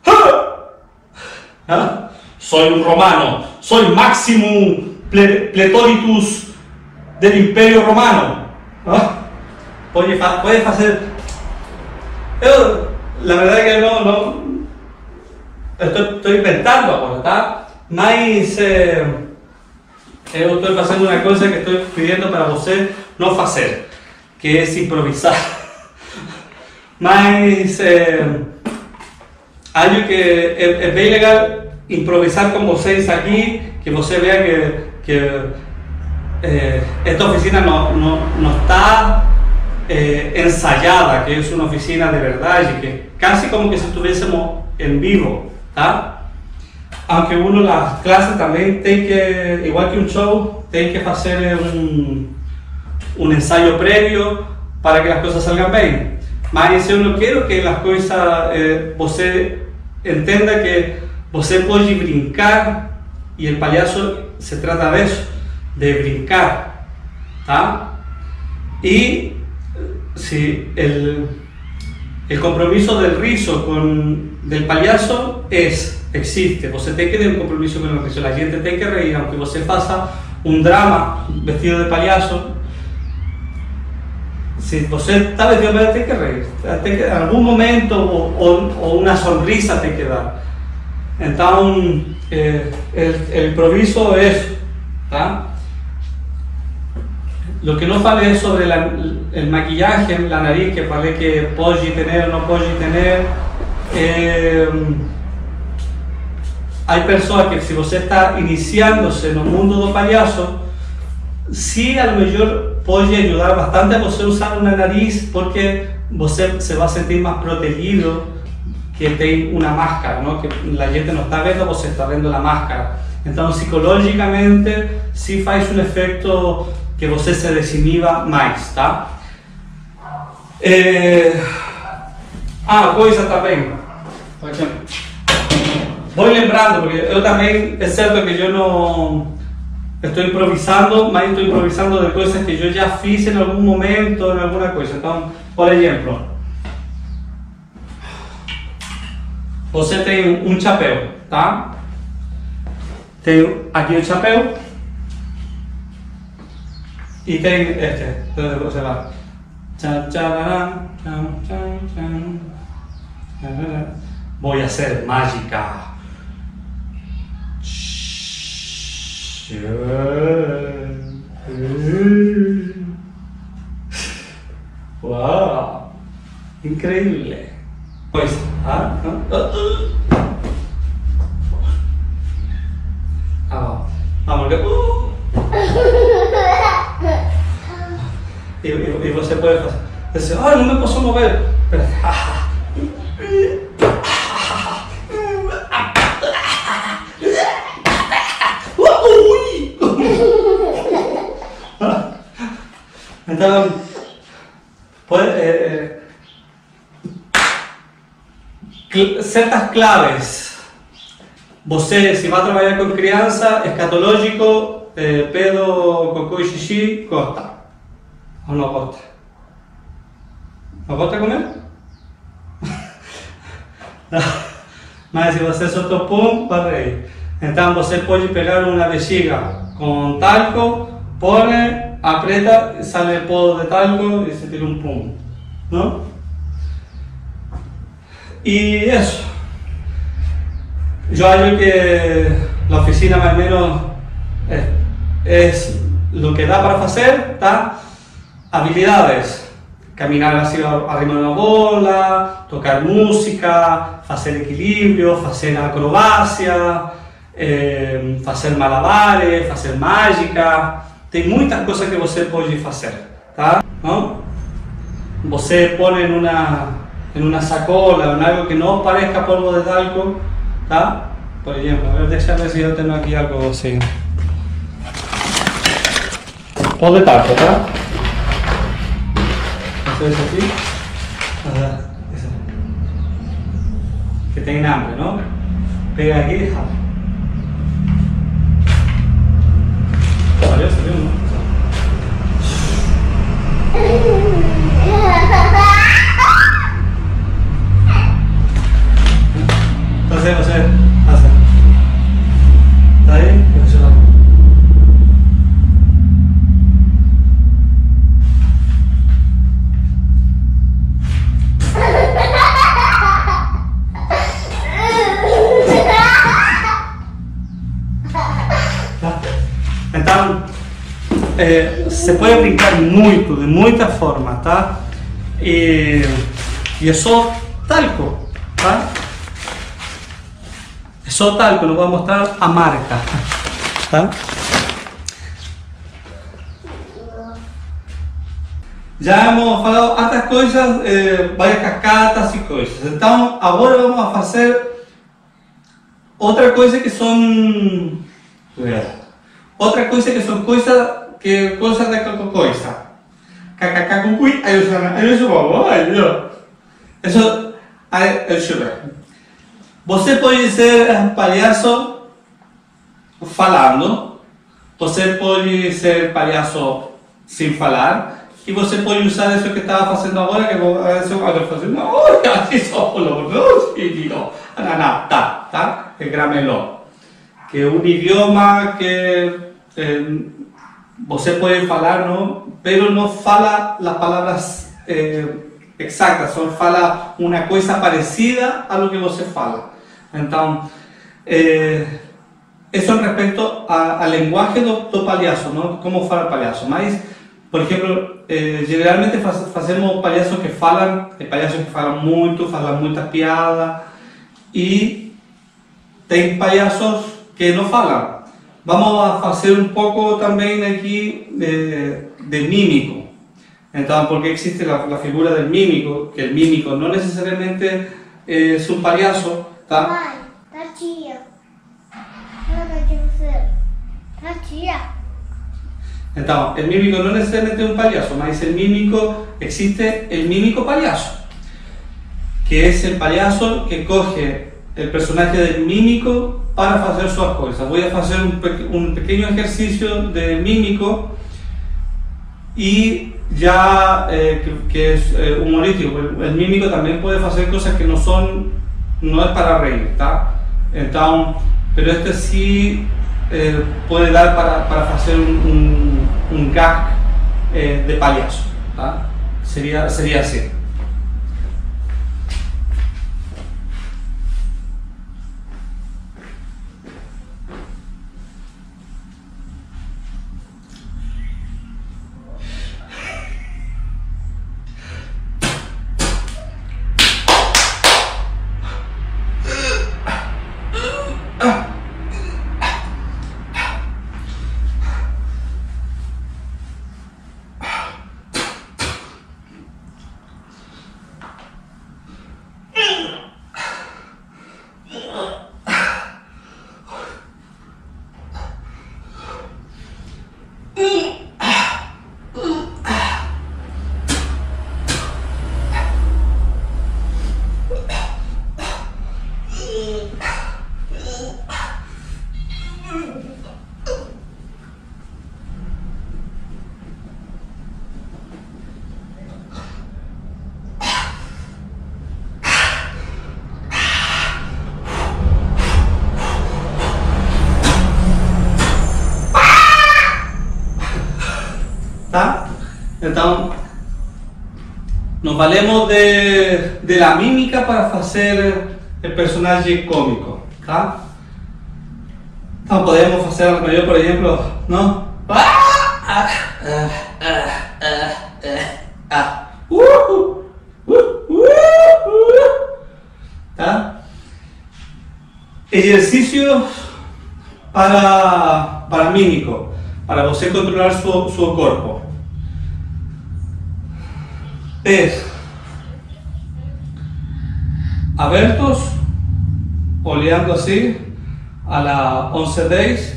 ¿Ah? Soy un romano, soy Maximum Pletoritus del Imperio Romano. ¿Ah? Puedes hacer. La verdad que no estoy inventando ahora, ¿tá? Mas eu estoy haciendo una cosa que estoy pidiendo para você no hacer, que es improvisar. Mas algo que é bem legal improvisar com vocês aqui, que você vea que esta oficina não está ensayada, que es una oficina de verdad, que casi como que si estuviésemos en vivo, ¿tá? Aunque uno las clases también tiene que, igual que un show, tiene que hacer un ensayo previo para que las cosas salgan bien. Mas eu não quero que as coisas, você entenda que você pode brincar, e o palhaço se trata disso, de brincar, tá? E si el compromiso del riso del payaso existe, você tem que ter um compromiso con el riso, la gente tem que reír, aunque você faça un drama vestido de payaso. Si você está vestido de payaso, tem que reír, en algún momento o una sonrisa tem que dar. Então el improviso es, ¿tá? Lo que no falei es sobre el maquillaje, la nariz, que falei que puede tener o no puede tener. Hay personas que, si você está iniciándose en el mundo do palhaço, sí, a lo mejor puede ayudar bastante a você usar una nariz, porque você se va a sentir más protegido que tem una máscara, ¿no? Que la gente no está viendo, você está viendo la máscara. Entonces, psicológicamente, sí faz un efecto que você se desiniba mais, tá? Coisa também. Vou lembrando, porque eu também, é certo que eu não estou improvisando, mas estou improvisando de coisas que eu já fiz em algum momento, em alguma coisa. Então, por exemplo, você tem um chapéu, tá? Tem aqui o chapéu. Y ten entonces você vai. Voy a hacer mágica. Wow, increíble. Pues, vamos, y você puede hacer. Dice, no me puedo mover. Entonces, certas claves. Você, se vai trabalhar com criança, escatológico, pedo, cocô e xixi, gosta. Ou não gosta? Não gosta comer? Não. Mas se você soltou pum, varrei. Então você pode pegar uma bexiga com talco, põe, aprieta, sale pó de talco e se tira um pum. ¿No? Y eso. Yo hallo que la oficina más o menos es lo que da para hacer, ¿tá? Habilidades. Caminar así arriba de una bola, tocar música, hacer equilibrio, hacer acrobacia, hacer malabares, hacer mágica. Tem muitas coisas que você pode fazer, tá? Não? Você põe em uma sacola, en algo que no parezca polvo de talco, ¿tá? Por ejemplo, a ver, déjame ver si yo tengo aquí algo así. Polvo de talco, ¿tá? Esto es así. Que tienen hambre, ¿no? Pega aquí y deja. Vale, salió, ¿no? Entonces, hace. ¿Está ahí? Pues yo lo Então, se pode brincar muito, de muitas formas, tá? E é só talco, tá? É só talco, não vou mostrar a marca, tá? Já hemos falado outras coisas, várias cascatas e coisas. Então, agora vamos fazer outra coisa que são... Outra coisa que são coisas de coisa. Cacacacucuí, aí eu chamo, isso, aí eu chamo. Você pode ser palhaço falando, você pode ser palhaço sem falar, e você pode usar isso que estava fazendo agora, que eu estou fazendo, assim só falou, tá? É grameló, que é um idioma que você pode falar, não? Pero não fala as palavras exactas, só fala uma coisa parecida a lo que você fala. Então, isso em respeito ao linguagem do palhaço, não? Como fala o palhaço. Mas, por exemplo, geralmente fazemos palhaços que falam muito, falam muita piada, e tem palhaços que não falam. Vamos a fazer um pouco também aqui de mímico. Então, porque existe a figura del mímico, que el mímico no necesariamente es un payaso, ¿tá? Mãe, tá tia. Manda de você. Tá tia. Então, el mímico no necesariamente es un payaso, mas el mímico, existe el mímico payaso, que es el payaso que coge el personaje del mímico para hacer sus cosas. Voy a hacer un pequeño ejercicio de mímico y ya que es humorístico. El mímico también puede hacer cosas que no es para reír, ¿tá? Entonces, pero este sí puede dar para hacer un gag de payaso, ¿tá? Sería así. Então, nos valemos de la mímica para fazer o personagem cômico, tá? Então, podemos fazer a maioria, por exemplo, não? Tá? Exercício para mímico, para você controlar seu corpo. Pés abertos, olhando assim a la 11:10,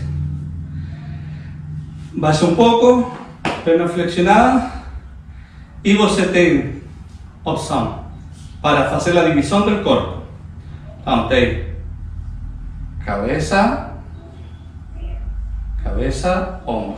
baixa um pouco, perna flexionada, e você tem opção para fazer a divisão do corpo. Então tem cabeça, ombro.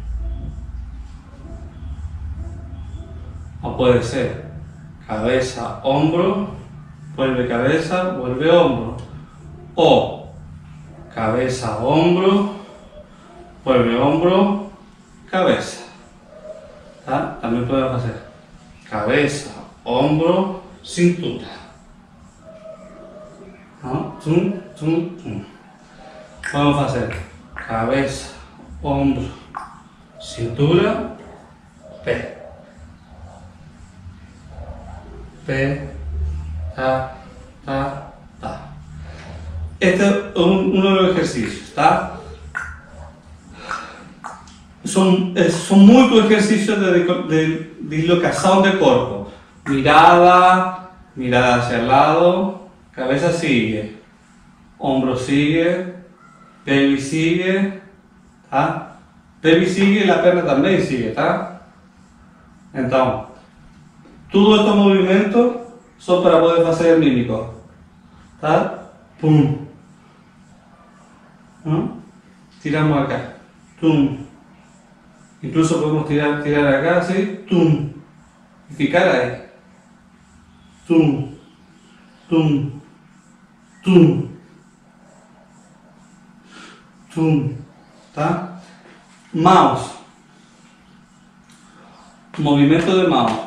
O puede ser cabeza, hombro, vuelve cabeza, vuelve hombro. O cabeza, hombro, vuelve hombro, cabeza. ¿Tá? También podemos hacer cabeza, hombro, cintura. ¿No? Tum, tum, tum. Vamos a hacer cabeza, hombro, cintura, pé. P, ta, ta, ta. Este es uno de los ejercicios, ¿tá? Son muchos ejercicios de dislocación del cuerpo. Mirada hacia el lado, cabeza sigue, hombro sigue, pelvis sigue, ¿tá? Pelvis sigue y la pierna también sigue, ¿tá? Entonces, todos estos movimientos son para poder hacer el mímico. ¿Tá? Pum. ¿No? Tiramos acá. Tum. Incluso podemos tirar acá así. Tum. Y ficar ahí. Tum. Tum. Tum. Tum. ¿Tá? Mouse. Movimiento de mouse.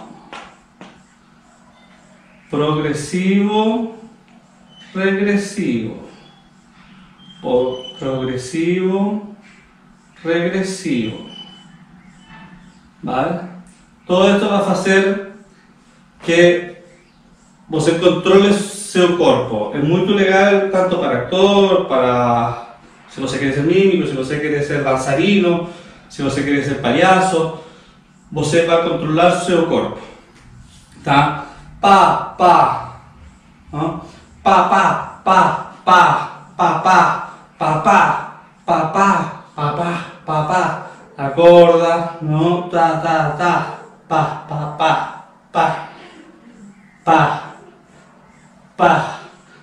Progresivo, regresivo, o progresivo, regresivo, ¿vale? Todo esto va a hacer que você controle seu corpo. Es muy legal tanto para actor, para si você quiere ser mímico, si você quiere ser danzarino, si você quiere ser payaso, você va a controlar seu corpo, tá? Pa, pa, ¿no? Pa, pa, pa, pa, pa, pa, pa, pa, pa, pa, pa, pa, pa, pa, acorda, ¿no? Ta, ta, ta, pa, pa, pa, pa, pa, pa.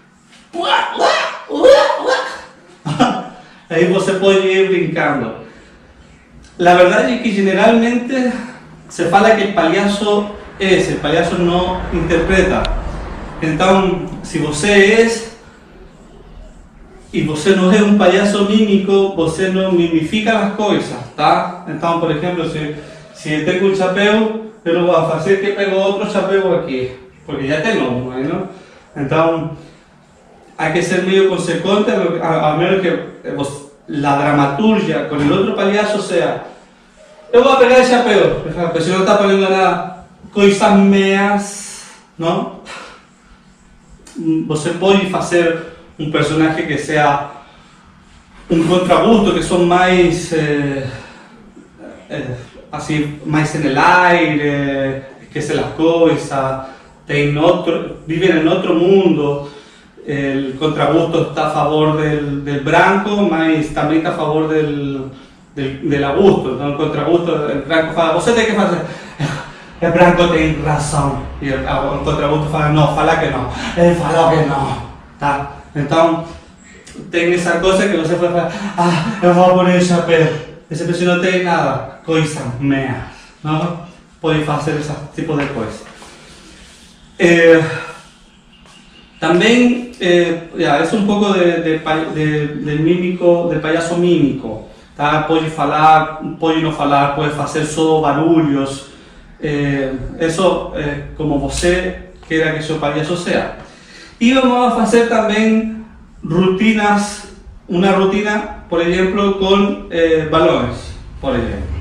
Ahí você pode ir brincando. La verdad es que generalmente se fala que el payaso no interpreta. Entonces, si você es y você no es un payaso mímico, você no mimifica las cosas, ¿tá? Entonces, por ejemplo, si tengo un chapéu, yo no voy a hacer que pego otro chapéu aquí, porque ya tengo uno, ¿no? Entonces, hay que ser medio consecuente, a menos que la dramaturgia con el otro payaso sea: yo voy a pegar el chapéu, pero si no está poniendo nada, coisas meas, ¿no? Você pode fazer un personaje que sea un contrabusto, que son más así, más en el aire, que se las cosas, viven en otro mundo. El contrabusto está a favor del branco, mas también está a favor del abusto. Entonces, el contrabusto, el branco fala: você tem que fazer. El branco tem razón. Y el contrabusto fala: no, fala que no. Él faló que no. ¿Tá? Entonces, tem esa cosa que você puede falar: eu vou poner el chapéu. Ese precio no tem nada. Coisas meas, ¿no? Puede hacer ese tipo de cosas. También es un poco del mímico, del payaso mímico. Tá? Puede falar, puede no falar, puede hacer solo barulhos. Eso como você queira que seu payaso sea. Y vamos a hacer también rutinas, una rutina, por ejemplo, con balones, por ejemplo.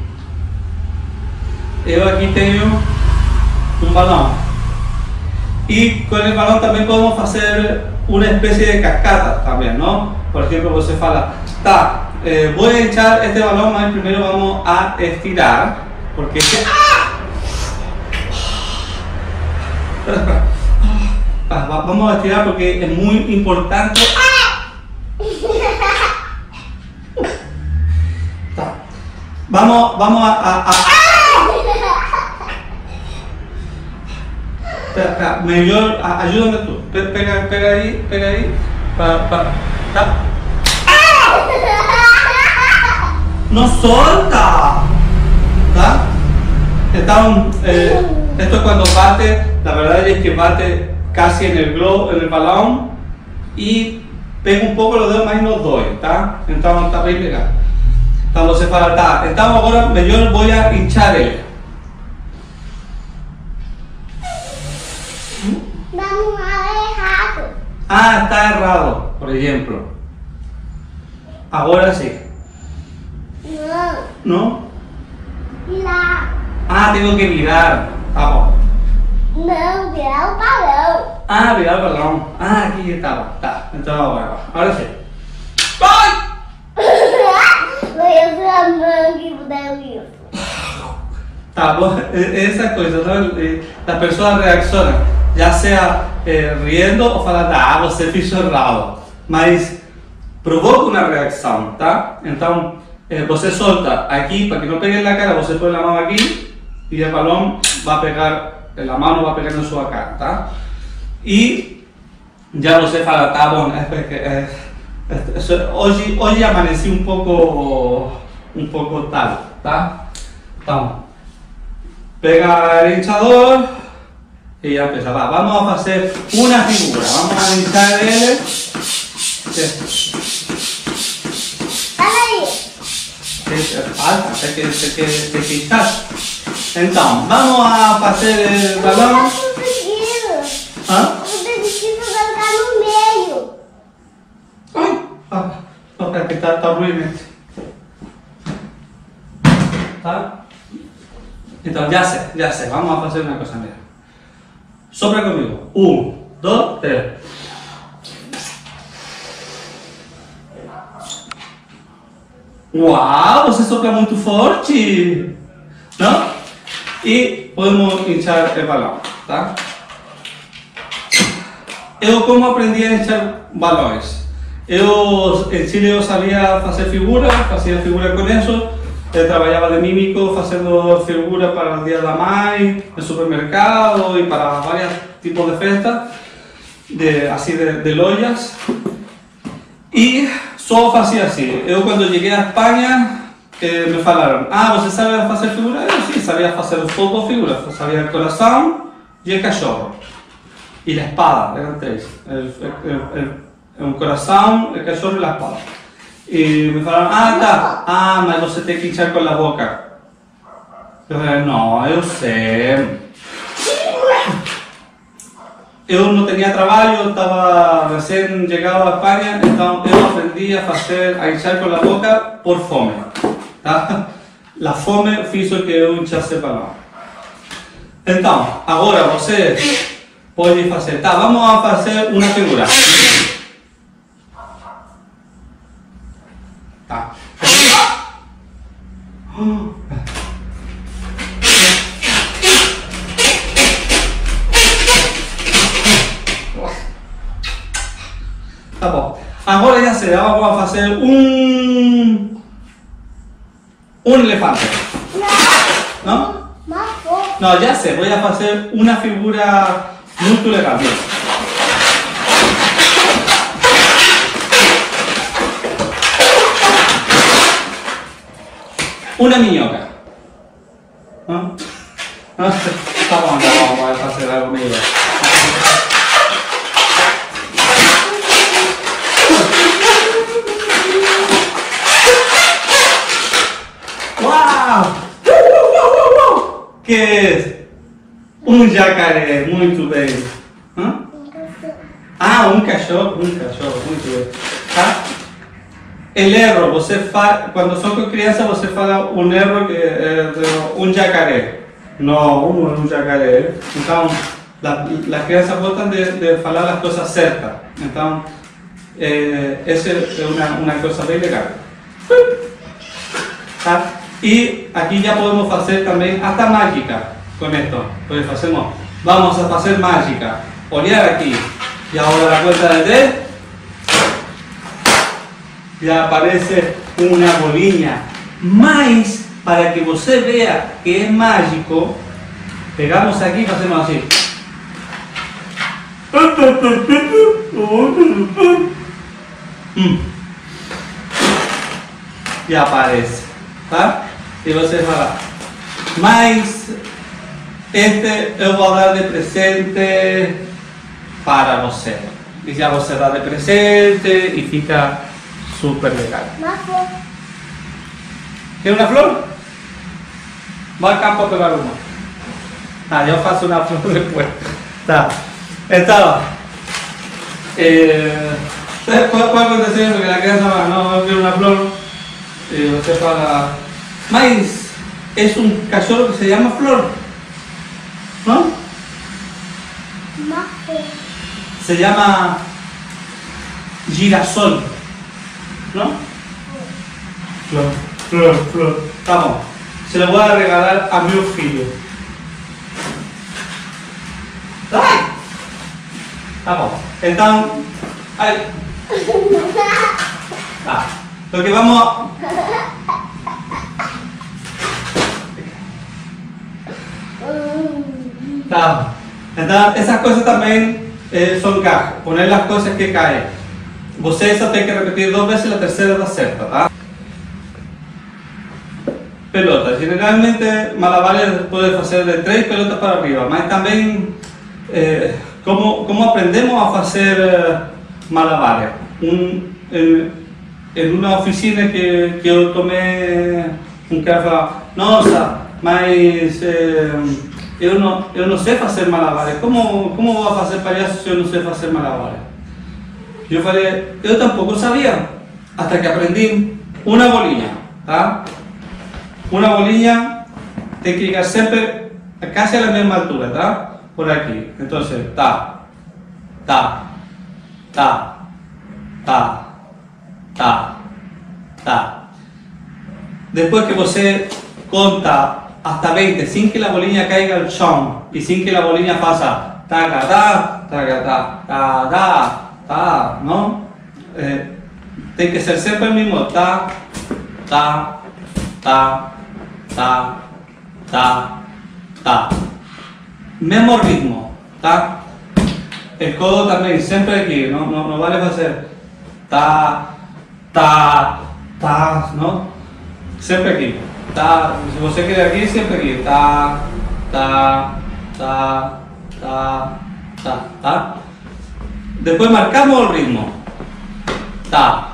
Yo aquí tengo un balón. Y con el balón también podemos hacer una especie de cascada también, ¿no? Por ejemplo, você fala, tá, voy a echar este balón, mas primero vamos a estirar, porque vamos a estirar porque es muy importante. Vamos a mejor, ayúdame tú. Pega ahí. No solta. ¿Tá? Esto es cuando bate, la verdad es que bate casi en el globo, en el balón, y pega un poco los dedos, mas no doy, tá? Então está bem pegado. Então você fala, tá, então agora melhor voy a hinchar ele. Vamos errado. Ah, está errado, por ejemplo. Ahora sí. Não. ¿No? Lá. Ah, tengo que virar. Tá bom. Não, virar o balão. Ah, virar el balón. Ah, aquí estaba. Tá, entonces ahora sí. ¡Ay! Voy a hacer a mão que puder isso. Tá bom, esa coisa, ¿no? Las personas reaccionan, ya sea riendo o falando, ah, você fez errado. Mas provoca una reacción, tá? Então, você solta aquí, para que no pegue en la cara, você pone la mano aquí y el balón va a pegar, la mano va a pegar en su cara, tá? Y ya você fala, tá bom, hoy amanecí un poco tal, tá? Então, pega el hinchador y ya empieza. Vamos a hacer una figura. Vamos a hinchar él. Falta, hay que hinchar. Entonces, vamos a hacer el balón. ¿Ah? colocar no meio. Ay, que está ruim. ¿Tá? Entonces, ya sé, vamos a hacer una cosa, mira. Sopla conmigo. 1, 2, 3. ¡Wow! Você sopla muito forte, ¿no? Y podemos hinchar el balón, ¿tá? Eu como aprendi a hinchar balões? En Chile yo sabía hacer figuras, hacía figuras con eso. Trabajaba de mímico haciendo figuras para el Día de la Mãe, en el supermercado y para varios tipos de fiestas, así de lojas. Y solo hacía así. Yo cuando llegué a España me falaron, ¿você sabe hacer figuras? Yo sí, sabía hacer todo figuras. Sabía el corazón y el cachorro. Y la espada, eran tres. El corazón, el cachorro y la espada. Y me falaron, tá, mas você tem que hinchar con la boca. Eu falei, no, eu sei. Eu não tinha trabalho, estava recém chegado a Espanha, então eu aprendi a hinchar con la boca por fome. Tá? La fome fez que eu hinchasse o balão. Então, agora você pode fazer, tá, vamos a fazer uma figura. Tá. Tá bom. Agora já sei, vamos a fazer um elefante. Não? Não, já sei, vou a fazer uma figura muito legal. Una minhoca. ¿No? Vamos a hacer algo medio. ¡Wow! ¿Qué es? Un yacaré, muito bem. Hã? Ah, um cachorro, muito bem. Tá? El erro, você fala, quando sou com criança, você fala um erro que é um jacaré. Não, não é um jacaré. Então, as crianças gostam de falar as coisas certas. Então, essa é uma coisa bem legal. Tá? E aqui já podemos fazer também hasta mágica com esto. Pues hacemos, vamos a hacer mágica. Olhar aqui. Y ahora la cuenta de 3. Ya aparece una bolinha. Mas, para que você vea que es mágico, pegamos aquí y hacemos así. Y aparece. ¿Tá? Y você fala, mas eu vou dar de presente para você. E já você dá de presente e fica super legal. Uma flor. Quer uma flor? Vai ao campo a pegar uma. Ah, eu faço uma flor depois. Tá. Então, qual aconteceu? Porque a criança não quer uma flor. E você fala, mas é cachorro que se chama Flor. ¿No? Se llama girasol, ¿no? Flor. Vamos, se lo voy a regalar a mi filho. ¡Ay! Vamos, entonces, lo que vamos Tá. Então, essas coisas também são cajas. Poner as coisas que caem. Você só tem que repetir 2 vezes, a terceira dá certa, tá? Pelotas. Generalmente, malabares pode fazer de 3 pelotas para arriba, mas também como aprendemos a fazer malabares. Em uma oficina que eu tomei cara falava, nossa, mas eu não sei fazer malabares. Como vou fazer palhaço se eu não sei fazer malabares? Eu falei, eu tampouco sabia, até que aprendi uma bolinha, tá? Uma bolinha tem que chegar sempre casi a la mesma altura, tá? Por aqui. Então, tá. Depois que você conta hasta 20 sin que la bolilla caiga al chão y sin que la bolilla faça taca, ¿no? Tem que ser siempre el mismo ta. Mismo ritmo, ta. El codo también, siempre aquí, no vale hacer ta, ¿no? Siempre aquí. Ta, si você quiere aquí, siempre aquí. Ta. Después marcamos el ritmo. Ta.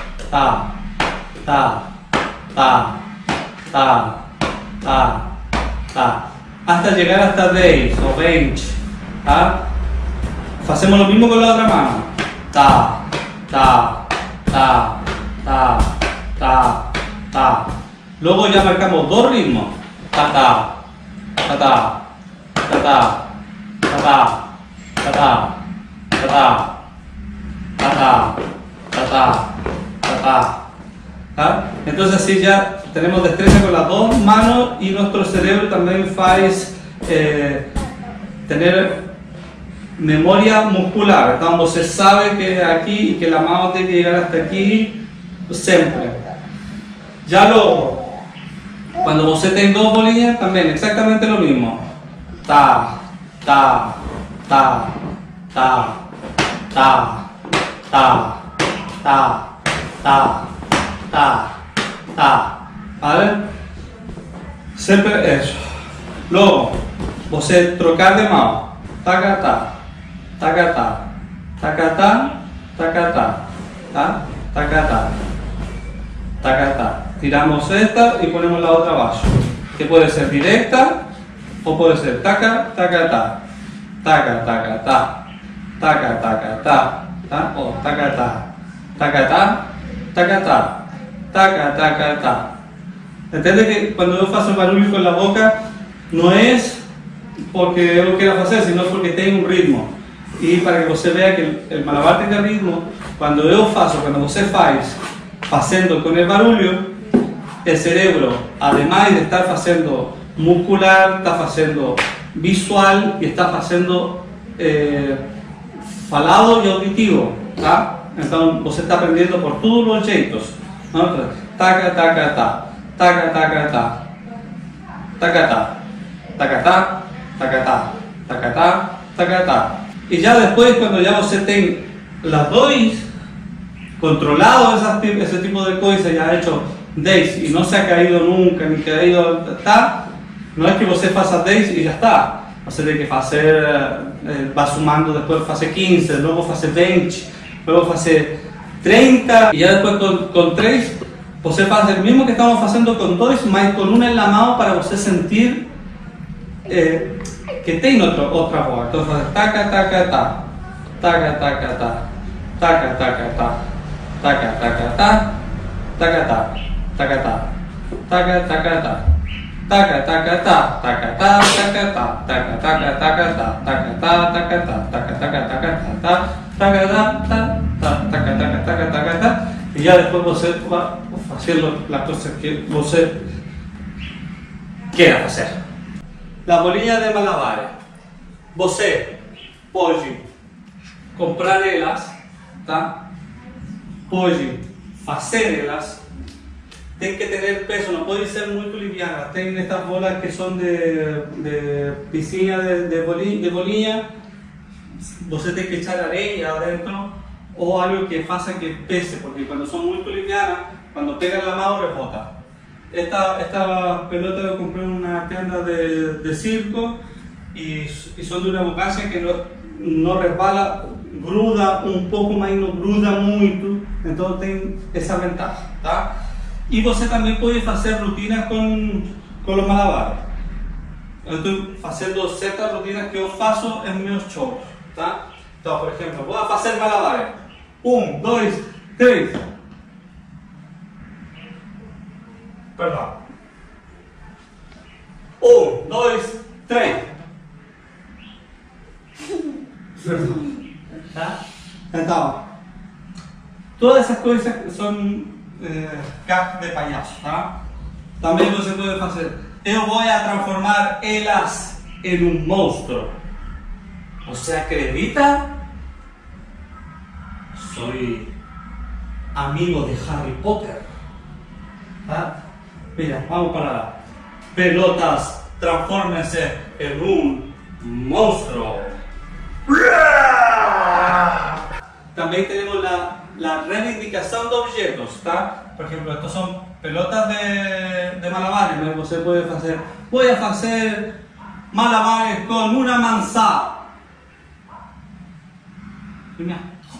Hasta llegar hasta 10 o 20. ¿Tá? Hacemos lo mismo con la otra mano. Ta. Luego ya marcamos 2 ritmos. Entonces así ya tenemos destreza con las 2 manos y nuestro cerebro también faz tener memoria muscular. Entonces você sabe que es aquí y que la mano tiene que llegar hasta aquí siempre. Ya luego, cuando você tem 2 bolinhas, también exactamente lo mismo. Ta. ¿Vale? Siempre eso. Luego, você trocar de mão. Tacatá. Tiramos esta y ponemos la otra abajo. Que puede ser directa O puede ser taca, taca, ta, taca, taca, ta, taca, taca, ta, o taca, ta, taca, ta, taca, ta, taca, taca, ta. Entende que cuando yo faço barulho con la boca, no es porque yo quiera hacer, sino porque tem un ritmo. E para que você vea que el malabar tenga ritmo, quando eu faço, quando você faz, fazendo com o barulho, o cerebro, además de estar fazendo muscular, está fazendo visual e está fazendo falado e auditivo, tá? Então você está aprendendo por todos os jeitos, não? Taca, taca, ta, taca, taca, ta, taca, ta, taca, ta, taca, ta, taca, ta, taca, ta. E já depois, quando já você tem las dois controlado ese tipo de cosas, ya ha hecho 10 y no se ha caído nunca, ni caído, está, no es que você faça 10 y ya está. Você tem que fazer, va sumando, después fazer 15, luego fazer 20, luego fazer 30, y ya después con 3, você faz el mismo que estamos haciendo con 2, mas con una en la mano para você sentir que tem otra voz. Entonces, taca, taca, ta, taca, taca, ta, taca, taca, ta, taca, taca, ta, taca, ta, taca, ta, taca, taca, ta, taca, taca, ta, taca, ta, taca, ta, taca, taca, taca, ta, taca, ta, taca, ta, taca, taca, taca, ta, taca, ta, taca, taca, taca, taca, ta, y ya después você va haciendo las cosas que você quiera hacer. La bolinha de malabares, você pode comprar elas, tá? Pode fazer elas, tem que ter peso, não pode ser muito liviana. Tem estas bolas que são de piscina de bolinha, você tem que echar areia adentro ou algo que faça que pese, porque quando são muito livianas, quando pega na mão, rebota. Esta pelota yo compré en una tienda de circo y son de una bocacia que no resbala, gruda un poco más y no gruda mucho, entonces tiene esa ventaja, ¿tá? Y você también puede hacer rutinas con los malabares. Yo estoy haciendo ciertas rutinas que yo faço en mis shows, ¿tá? Entonces, por ejemplo, voy a hacer malabares. 1, 2, 3. Perdão. 1, 2, 3. Perdão. Tá? Então, todas essas coisas são gatos de palhaço, tá? Também você pode fazer. Eu vou transformar elas em um monstro. Você acredita? Sou amigo de Harry Potter. ¿Ah? Mira, vamos para lá. Pelotas, transfórmense en un monstruo. También tenemos la reivindicación de objetos, ¿tá? Por ejemplo, estos son pelotas de malabares, ¿no? Você puede hacer, voy a hacer malabares con una manzana. Mira.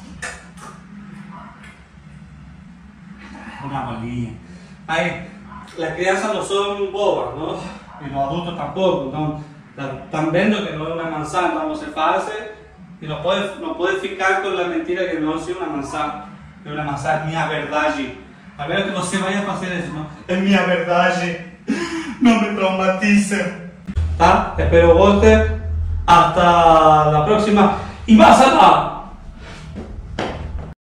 Una bolilla. Ahí, las crianzas no son bobas, ¿no? Y los adultos tampoco, ¿no? Están viendo que no es una manzana, vamos a hacer y no puede ficar con la mentira que no es una manzana, es minha verdade. A ver que você vaya a hacer eso, ¿no? Es mi verdade, no me traumatice. ¿Tá? Espero volte, hasta la próxima y más allá.